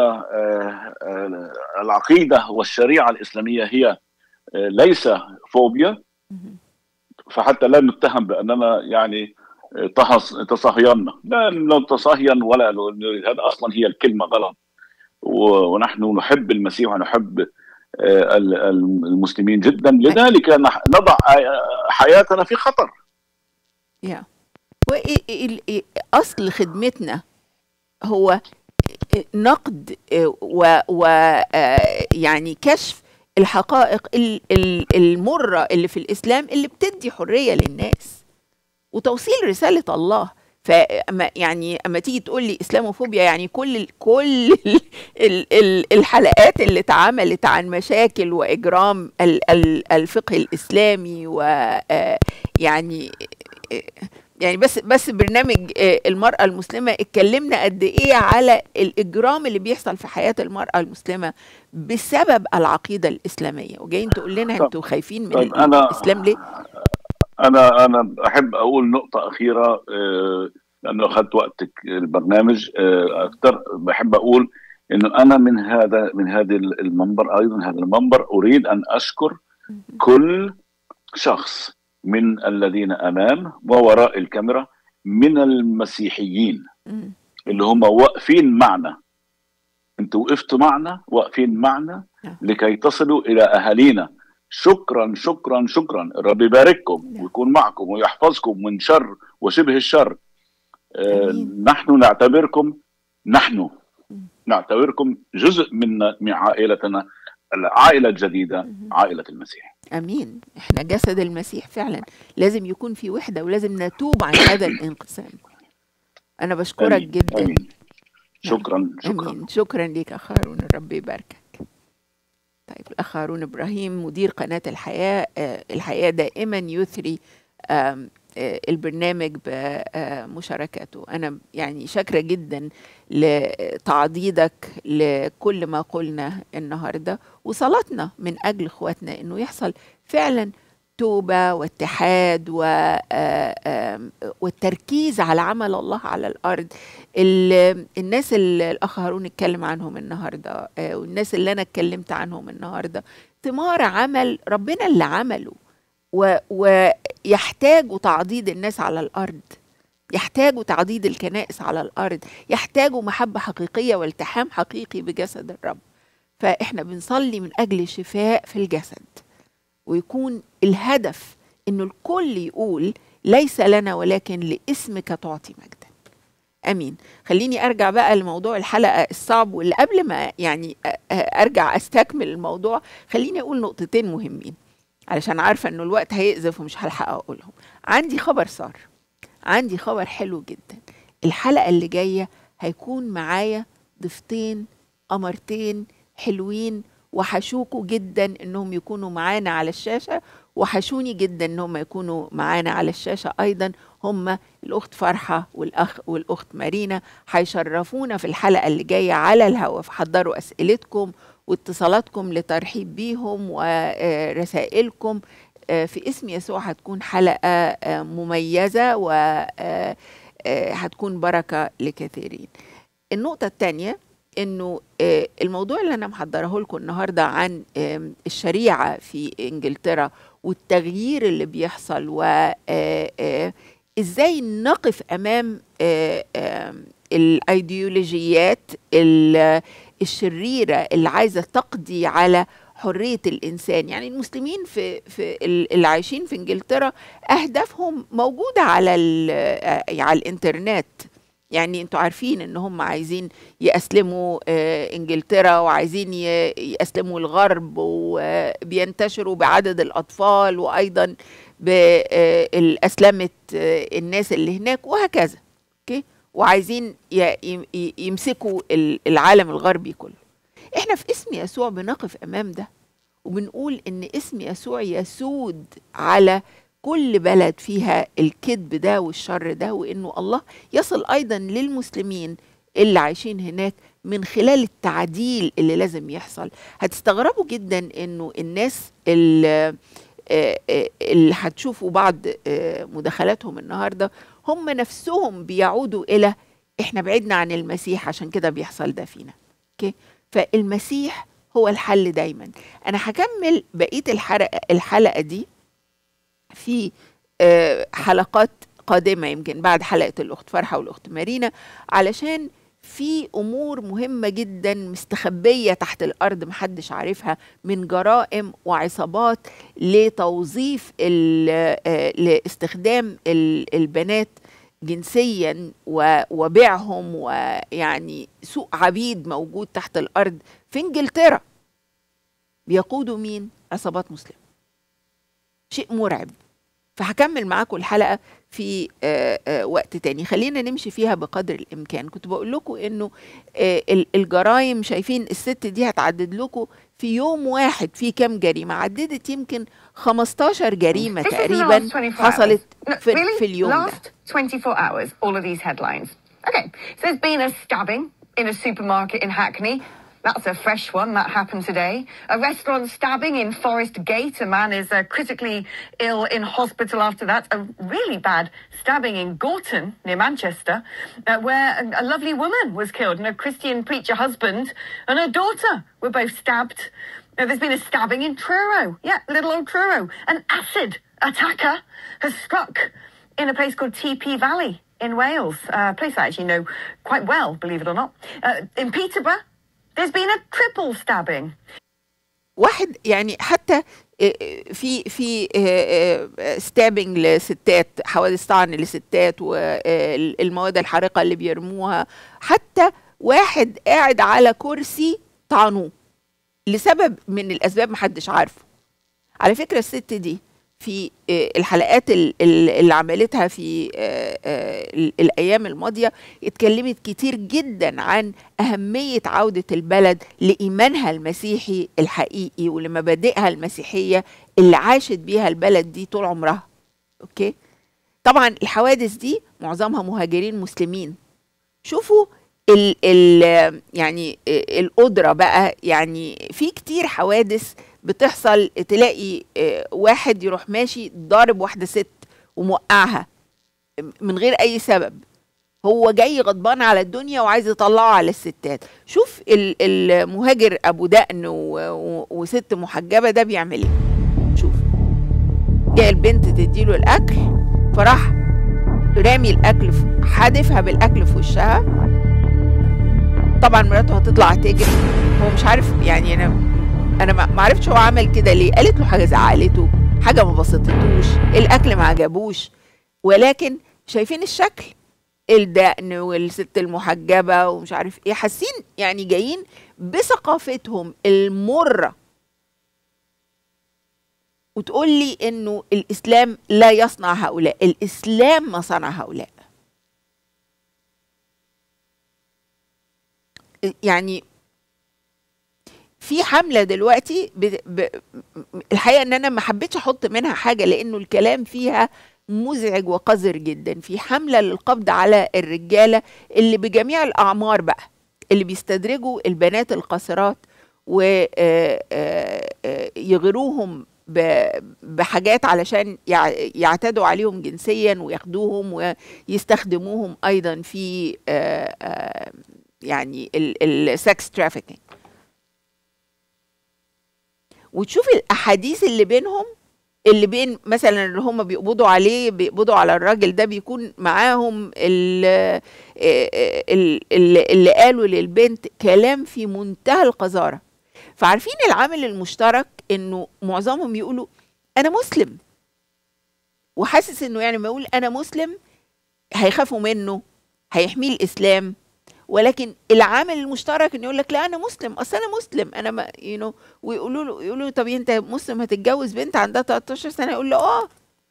العقيدة والشريعة الإسلامية هي ليس فوبيا، فحتى لا نتهم بأننا يعني تصهينا. لا نتصهين ولا هذا أصلا هي الكلمة غلط. ونحن نحب المسيح ونحب المسلمين جدا، لذلك نضع حياتنا في خطر. أصل خدمتنا هو نقد يعني كشف الحقائق المرة اللي في الإسلام اللي بتدي حرية للناس وتوصيل رسالة الله. فأما يعني أما تيجي تقول لي إسلاموفوبيا، يعني كل الحلقات اللي اتعملت عن مشاكل وإجرام الفقه الإسلامي، يعني بس برنامج المرأة المسلمة اتكلمنا قد ايه على الإجرام اللي بيحصل في حياة المرأة المسلمة بسبب العقيدة الإسلامية، وجايين تقول لنا انتوا خايفين من الإسلام ليه؟ أنا أحب أقول نقطة أخيرة، لأنه أخذت وقتك البرنامج أكثر. بحب أقول إنه أنا من هذا المنبر، أيضا هذا المنبر، أريد أن أشكر كل شخص من الذين أمام ووراء الكاميرا من المسيحيين اللي هم واقفين معنا. انتوا وقفتوا معنا، واقفين معنا لكي تصلوا إلى أهالينا. شكرا شكرا شكرا. الرب يبارككم ويكون معكم ويحفظكم من شر وشبه الشر. نحن نعتبركم جزء من عائلتنا، العائلة الجديدة، عائلة المسيح. أمين. إحنا جسد المسيح فعلا، لازم يكون في وحدة ولازم نتوب عن هذا الانقسام. أنا بشكرك أمين. جدا. أمين. شكرا. أمين. شكرا لك أخ هارون، الرب يباركك. طيب الأخ هارون إبراهيم مدير قناة الحياة. الحياة دائما يثري البرنامج بمشاركته. أنا يعني شاكرة جدا لتعضيدك لكل ما قلنا النهاردة، وصلاتنا من أجل إخواتنا إنه يحصل فعلا توبة واتحاد والتركيز على عمل الله على الأرض. الناس اللي الأخ هارون اتكلم عنهم النهاردة والناس اللي أنا اتكلمت عنهم النهاردة ثمار عمل ربنا اللي عمله، ويحتاجوا تعضيد الناس على الأرض، يحتاجوا تعضيد الكنائس على الأرض، يحتاجوا محبة حقيقية والتحام حقيقي بجسد الرب. فإحنا بنصلي من أجل شفاء في الجسد، ويكون الهدف إنه الكل يقول ليس لنا ولكن لاسمك تعطي مجدا. أمين. خليني أرجع بقى لموضوع الحلقة الصعب، واللي قبل ما يعني أرجع أستكمل الموضوع خليني أقول نقطتين مهمين علشان عارفة إنه الوقت هيقذف ومش هلحق أقولهم. عندي خبر حلو جدا. الحلقة اللي جاية هيكون معايا ضيفتين قمرتين حلوين، وحشوكوا جدا انهم يكونوا معانا على الشاشة، وحشوني جدا انهم يكونوا معانا على الشاشة ايضا. هم الاخت فرحة والاخت مارينا هيشرفونا في الحلقة اللي جاية على الهواء. فحضروا اسئلتكم واتصالاتكم لترحيب بيهم ورسائلكم. في اسم يسوع هتكون حلقة مميزة وهتكون بركة لكثيرين. النقطة الثانية انه الموضوع اللي انا محضره لكم النهارده عن الشريعة في انجلترا والتغيير اللي بيحصل، وازاي نقف امام الايديولوجيات الشريرة اللي عايزة تقضي على حرية الإنسان. يعني المسلمين في اللي عايشين في إنجلترا أهدافهم موجودة على الإنترنت. يعني انتوا عارفين ان هم عايزين يأسلموا انجلترا، وعايزين يأسلموا الغرب، وبينتشروا بعدد الأطفال، وأيضا بأسلمة الناس اللي هناك وهكذا. اوكي، وعايزين يمسكوا العالم الغربي كله. احنا في اسم يسوع بنقف امام ده وبنقول ان اسم يسوع يسود على كل بلد فيها الكذب ده والشر ده، وانه الله يصل ايضا للمسلمين اللي عايشين هناك من خلال التعديل اللي لازم يحصل. هتستغربوا جدا انه الناس اللي هتشوفوا بعض مداخلاتهم النهارده هم نفسهم بيعودوا الى احنا بعدنا عن المسيح عشان كده بيحصل ده فينا. اوكي، فالمسيح هو الحل دايما. انا هكمل بقية الحلقة دي في حلقات قادمة، يمكن بعد حلقة الأخت فرحة والأخت مارينا، علشان في أمور مهمة جدا مستخبية تحت الأرض محدش عارفها، من جرائم وعصابات لتوظيف لاستخدام البنات جنسيا وبيعهم، ويعني سوق عبيد موجود تحت الأرض في إنجلترا. بيقودوا مين؟ عصابات مسلمة. شيء مرعب. فهكمل معاكم الحلقة في وقت تاني، خلينا نمشي فيها بقدر الإمكان. كنت بقول لكم إنه الجرائم، شايفين الست دي هتعدد لكم في يوم واحد في كام جريمة؟ عددت يمكن 15 جريمة تقريبا حصلت في اليوم ده. 24 hours, all of these headlines. Okay, so there's been a stabbing in a supermarket in Hackney. That's a fresh one. That happened today. A restaurant stabbing in Forest Gate. A man is critically ill in hospital after that. A really bad stabbing in Gorton, near Manchester, where a lovely woman was killed, and a Christian preacher husband and her daughter were both stabbed. There's been a stabbing in Truro. Yeah, little old Truro. An acid attacker has struck in a place called TP Valley in Wales, a place I actually know quite well, believe it or not. In Peterborough, there's been a triple stabbing. واحد يعني حتى في ستابنج لستات، حوادث طعن لستات، والمواد الحارقة اللي بيرموها، حتى واحد قاعد على كرسي طعنوه لسبب من الأسباب محدش عارفه. على فكرة الست دي في الحلقات اللي عملتها في الأيام الماضية اتكلمت كتير جدا عن أهمية عودة البلد لإيمانها المسيحي الحقيقي ولمبادئها المسيحية اللي عاشت بيها البلد دي طول عمرها. أوكي؟ طبعا الحوادث دي معظمها مهاجرين مسلمين. شوفوا يعني القدرة بقى، يعني في كتير حوادث بتحصل، تلاقي واحد يروح ماشي ضارب واحدة ست وموقعها من غير أي سبب، هو جاي غضبان على الدنيا وعايز يطلعه على الستات. شوف المهاجر أبو دقن وست محجبة ده بيعمل ايه. شوف، جاي البنت تديله الأكل، فراح رامي الأكل، حادفها بالأكل في وشها. طبعا مراته هتطلع تجري، هو مش عارف يعني، انا ما عرفتش هو عمل كده ليه. قالت له حاجه زعلته، حاجه ما بسطتوش، الاكل ما عجبوش، ولكن شايفين الشكل، الدقن والست المحجبه ومش عارف ايه، حاسين يعني جايين بثقافتهم المره وتقول لي انه الاسلام لا يصنع هؤلاء. الاسلام ما صنع هؤلاء. يعني في حملة دلوقتي الحقيقة ان انا ما حبيتش احط منها حاجة لانه الكلام فيها مزعج وقذر جدا. في حملة للقبض على الرجالة اللي بجميع الاعمار بقى، اللي بيستدرجوا البنات القاصرات ويغروهم بحاجات علشان يعتدوا عليهم جنسيا وياخدوهم ويستخدموهم ايضا في يعني السكس ترافيكينج. وتشوف الاحاديث اللي بينهم، اللي بين مثلا اللي هم بيقبضوا عليه، بيقبضوا على الراجل ده، بيكون معاهم اللي قالوا للبنت كلام في منتهى القذارة. فعارفين العامل المشترك انه معظمهم يقولوا انا مسلم، وحاسس انه يعني ما يقول انا مسلم هيخافوا منه، هيحميه الاسلام. ولكن العامل المشترك انه يقول لك لا انا مسلم، اصل انا مسلم، انا ما ويقولوا له طب انت مسلم هتتجوز بنت عندها 13 سنه؟ يقول له اه.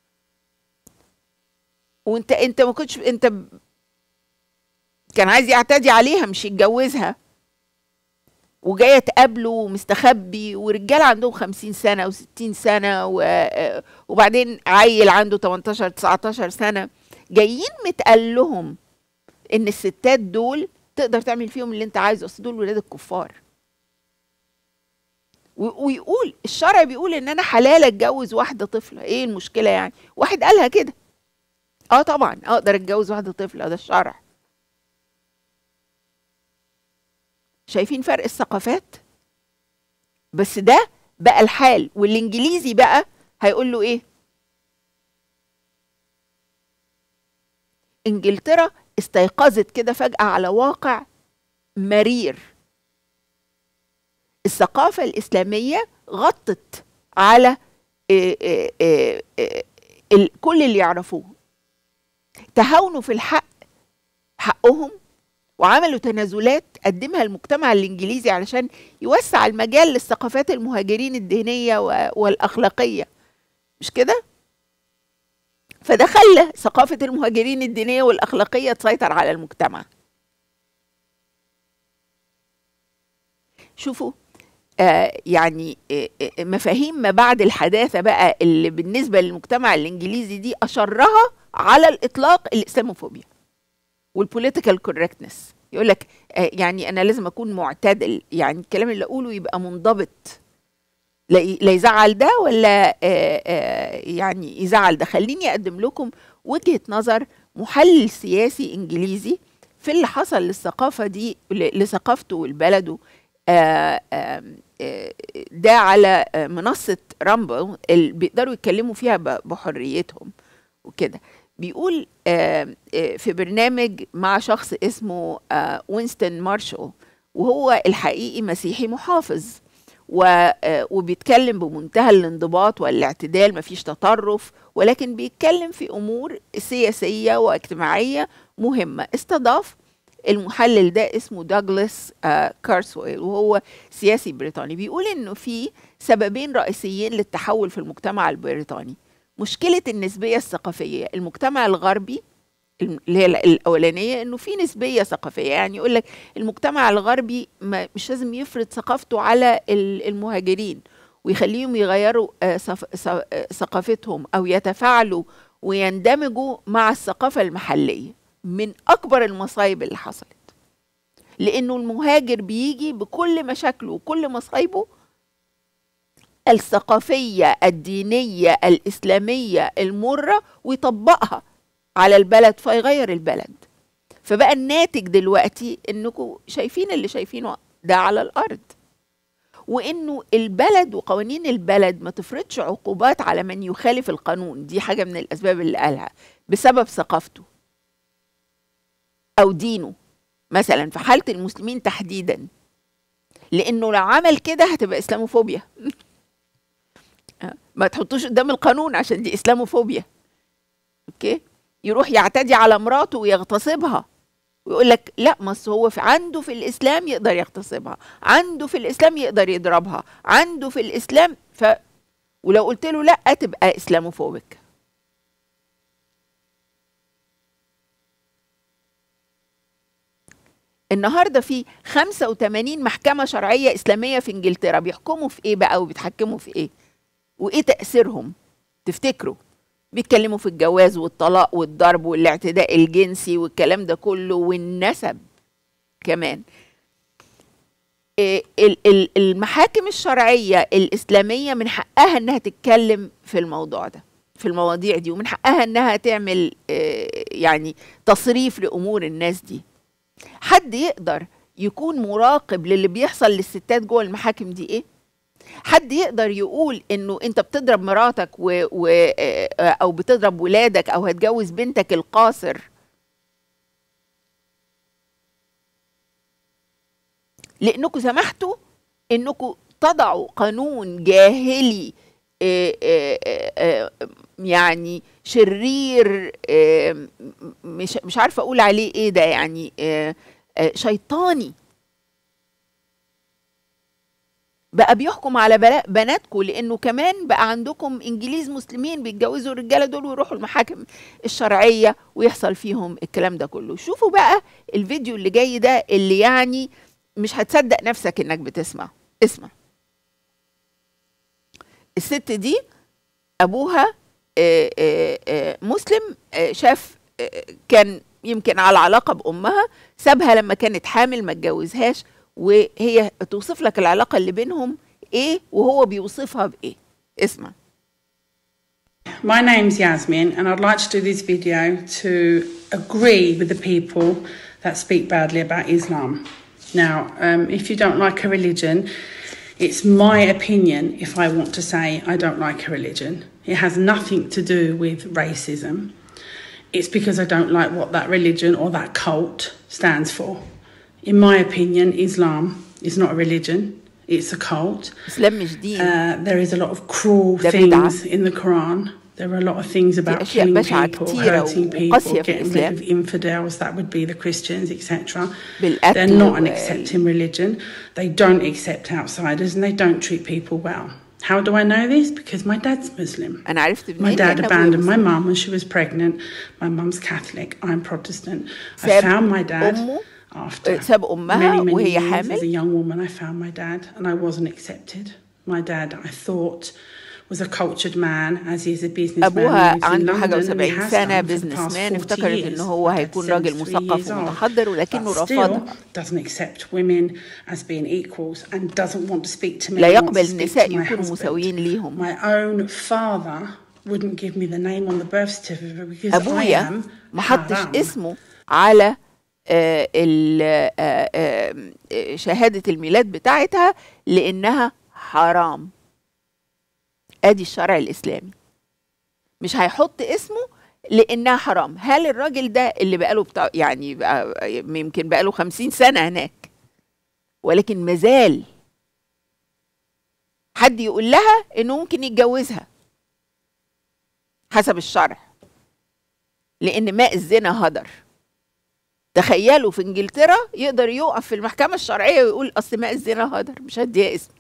وانت ما كنتش، انت كان عايز يعتدي عليها مش يتجوزها، وجايه تقابله ومستخبي، ورجال عندهم 50 سنه و60 سنه وبعدين عيل عنده 18 19 سنه، جايين متقال لهم ان الستات دول تقدر تعمل فيهم اللي انت عايزه، اصل دول ولاد الكفار. ويقول الشرع بيقول ان انا حلال اتجوز واحده طفله، ايه المشكله يعني؟ واحد قالها كده، اه طبعا اقدر اتجوز واحده طفله، ده الشرع. شايفين فرق الثقافات؟ بس ده بقى الحال. والانجليزي بقى هيقول له ايه؟ انجلترا استيقظت كده فجأة على واقع مرير. الثقافة الإسلامية غطت على كل اللي يعرفوه، تهاونوا في الحق، حقهم، وعملوا تنازلات قدمها المجتمع الإنجليزي علشان يوسع المجال للثقافات المهاجرين الدينية والأخلاقية، مش كده؟ فده خلى ثقافة المهاجرين الدينية والأخلاقية تسيطر على المجتمع. شوفوا يعني مفاهيم ما بعد الحداثة بقى اللي بالنسبة للمجتمع الإنجليزي دي أشرها على الإطلاق الإسلاموفوبيا والبوليتيكال كوركتنس. يقول لك يعني أنا لازم أكون معتدل، يعني الكلام اللي أقوله يبقى منضبط، لا يزعل ده ولا يعني يزعل ده. خليني أقدم لكم وجهة نظر محلل سياسي إنجليزي في اللي حصل للثقافة دي، لثقافته والبلده. ده على منصة رامبل اللي بيقدروا يتكلموا فيها بحريتهم وكده. بيقول في برنامج مع شخص اسمه وينستون مارشال، وهو الحقيقي مسيحي محافظ، وبيتكلم بمنتهى الانضباط والاعتدال، مفيش تطرف، ولكن بيتكلم في أمور سياسية واجتماعية مهمة. استضاف المحلل ده اسمه دوغلاس كارسويل، وهو سياسي بريطاني. بيقول انه في سببين رئيسيين للتحول في المجتمع البريطاني: مشكلة النسبية الثقافية. المجتمع الغربي اللي هي الأولانية إنه في نسبية ثقافية، يعني يقول لك المجتمع الغربي مش لازم يفرض ثقافته على المهاجرين ويخليهم يغيروا ثقافتهم أو يتفاعلوا ويندمجوا مع الثقافة المحلية. من أكبر المصايب اللي حصلت، لأنه المهاجر بيجي بكل مشاكله وكل مصايبه الثقافية الدينية الإسلامية المرة ويطبقها على البلد فيغير البلد. فبقى الناتج دلوقتي انكم شايفين اللي شايفينه ده على الارض، وانه البلد وقوانين البلد ما تفرضش عقوبات على من يخالف القانون. دي حاجة من الاسباب اللي قالها بسبب ثقافته او دينه، مثلا في حالة المسلمين تحديدا، لانه لو عمل كده هتبقى اسلاموفوبيا. ما تحطوش قدام القانون عشان دي اسلاموفوبيا. اوكي، يروح يعتدي على مراته ويغتصبها ويقول لك لا، ما هو عنده في الاسلام يقدر يغتصبها، عنده في الاسلام يقدر يضربها، عنده في الاسلام ولو قلت له لا تبقى اسلاموفوبيك. النهارده في 85 محكمة شرعية إسلامية في إنجلترا. بيحكموا في إيه بقى وبيتحكموا في إيه وإيه تأثيرهم تفتكروا؟ بيتكلموا في الجواز والطلاق والضرب والاعتداء الجنسي والكلام ده كله والنسب كمان. المحاكم الشرعية الإسلامية من حقها إنها تتكلم في الموضوع ده، في المواضيع دي، ومن حقها إنها تعمل يعني تصريف لأمور الناس دي. حد يقدر يكون مراقب للي بيحصل للستات جوه المحاكم دي ايه؟ حد يقدر يقول انه انت بتضرب مراتك او بتضرب ولادك او هتجوز بنتك القاصر لانكم سمحتوا انكم تضعوا قانون جاهلي يعني شرير، مش عارفه اقول عليه ايه ده، يعني شيطاني، بقى بيحكم على بناتكم، لانه كمان بقى عندكم انجليز مسلمين بيتجوزوا الرجاله دول ويروحوا المحاكم الشرعيه ويحصل فيهم الكلام ده كله. شوفوا بقى الفيديو اللي جاي ده اللي يعني مش هتصدق نفسك انك بتسمع. اسمع. الست دي ابوها مسلم، شاف كان يمكن على علاقه بامها، سابها لما كانت حامل ما اتجوزهاش، وهي توصف لك العلاقه اللي بينهم ايه وهو بيوصفها بايه. اسمع. My name's Yasmin and I'd like to do this video to agree with the people that speak badly about Islam. Now, if you don't like a religion, it's my opinion if I want to say I don't like a religion. It has nothing to do with racism. It's because I don't like what that religion or that cult stands for. In my opinion, Islam is not a religion. It's a cult. Islam مش دين. There is a lot of cruel things in the Quran There are a lot of things about أشياء killing بشعة people, كتيرة hurting people, وقاسية في getting rid الإسلام. of infidels, that would be the Christians, etc. They're بالقتل not an accepting religion. They don't accept outsiders and they don't treat people well. How do I know this? Because my dad's Muslim. أنا عرفت My منين؟ dad لأن أبويا abandoned my مسلم. mum when she was pregnant. My mum's Catholic. I'm Protestant. I ساب found my dad أمه after ساب أمها many وهي years. As a حامل. young woman, I found my dad and I wasn't accepted. My dad, I thought, was a cultured man, as he is a businessman. أبوها He lives in عنده حاجة London and he و70 has سنة done for the بيزنس past مان، 40 افتكرت years. إن هو My dad هيكون راجل 73 مثقف years old, ومتحضر ولكنه but still رفضها. doesn't accept women as being equals and doesn't want to speak to me. لا He wants يقبل to speak النساء to my يكونوا husband. مساويين ليهم. My own father wouldn't give me the name on the birth certificate because I أبويا am ما حطش haram. اسمه على شهادة الميلاد بتاعتها لأنها حرام. ادي الشرع الاسلامي، مش هيحط اسمه لانها حرام. هل الراجل ده اللي بقاله يعني يمكن بقاله 50 سنة هناك، ولكن مازال حد يقول لها انه ممكن يتجوزها حسب الشرع، لان ماء الزنا هدر. تخيلوا في انجلترا يقدر يقف في المحكمة الشرعية ويقول اصل ماء الزنا هدر، مش هديها اسم.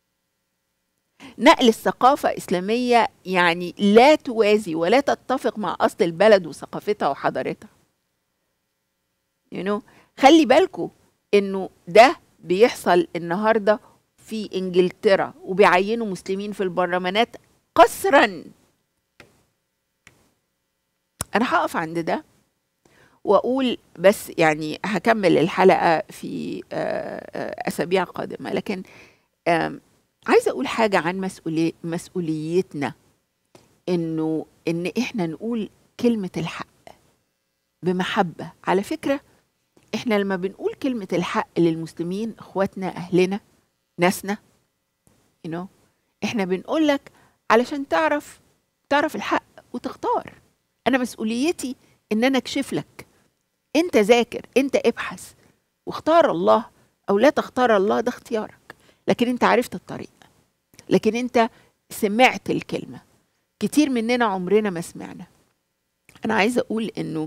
نقل الثقافة إسلامية يعني لا توازي ولا تتفق مع أصل البلد وثقافتها وحضارتها. خلي بالكم إنه ده بيحصل النهاردة في إنجلترا، وبيعينوا مسلمين في البرلمانات قسرا. أنا هقف عند ده وأقول بس يعني هكمل الحلقة في أسابيع قادمة، لكن عايزة أقول حاجة عن مسؤوليتنا، إن إحنا نقول كلمة الحق بمحبة. على فكرة إحنا لما بنقول كلمة الحق للمسلمين، إخواتنا، أهلنا، ناسنا، إحنا بنقول لك علشان تعرف الحق وتختار. أنا مسؤوليتي إن أنا أكشف لك. أنت ذاكر، أنت ابحث واختار الله أو لا تختار الله، ده اختيارك. لكن انت عرفت الطريق، لكن انت سمعت الكلمة. كتير مننا عمرنا ما سمعنا. انا عايزة اقول انه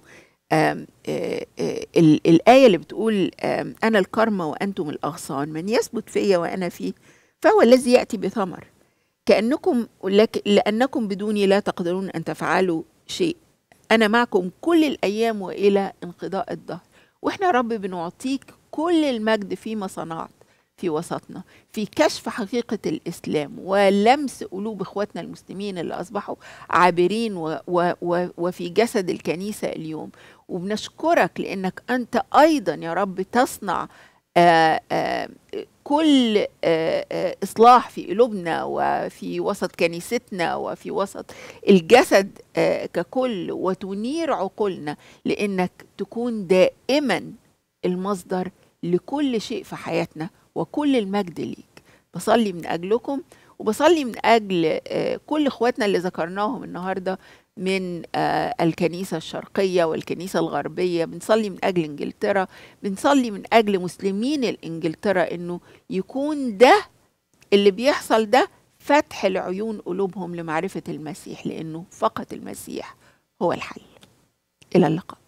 الآية اللي بتقول انا الكرمة وانتم الاغصان، من يثبت فيا وانا فيه فهو الذي يأتي بثمر، لأنكم بدوني لا تقدرون ان تفعلوا شيء. انا معكم كل الايام والى انقضاء الدهر. واحنا رب بنعطيك كل المجد فيما صنعت في وسطنا، في كشف حقيقة الإسلام ولمس قلوب إخواتنا المسلمين اللي أصبحوا عابرين وفي جسد الكنيسة اليوم. وبنشكرك لأنك أنت أيضا يا رب تصنع كل إصلاح في قلوبنا وفي وسط كنيستنا وفي وسط الجسد ككل، وتنير عقولنا لأنك تكون دائما المصدر لكل شيء في حياتنا، وكل المجد ليك. بصلي من أجلكم، وبصلي من أجل كل إخواتنا اللي ذكرناهم النهاردة من الكنيسة الشرقية والكنيسة الغربية. بنصلي من أجل إنجلترا، بنصلي من أجل مسلمين الإنجلترا، إنه يكون ده اللي بيحصل ده فتح العيون قلوبهم لمعرفة المسيح، لأنه فقط المسيح هو الحل. إلى اللقاء.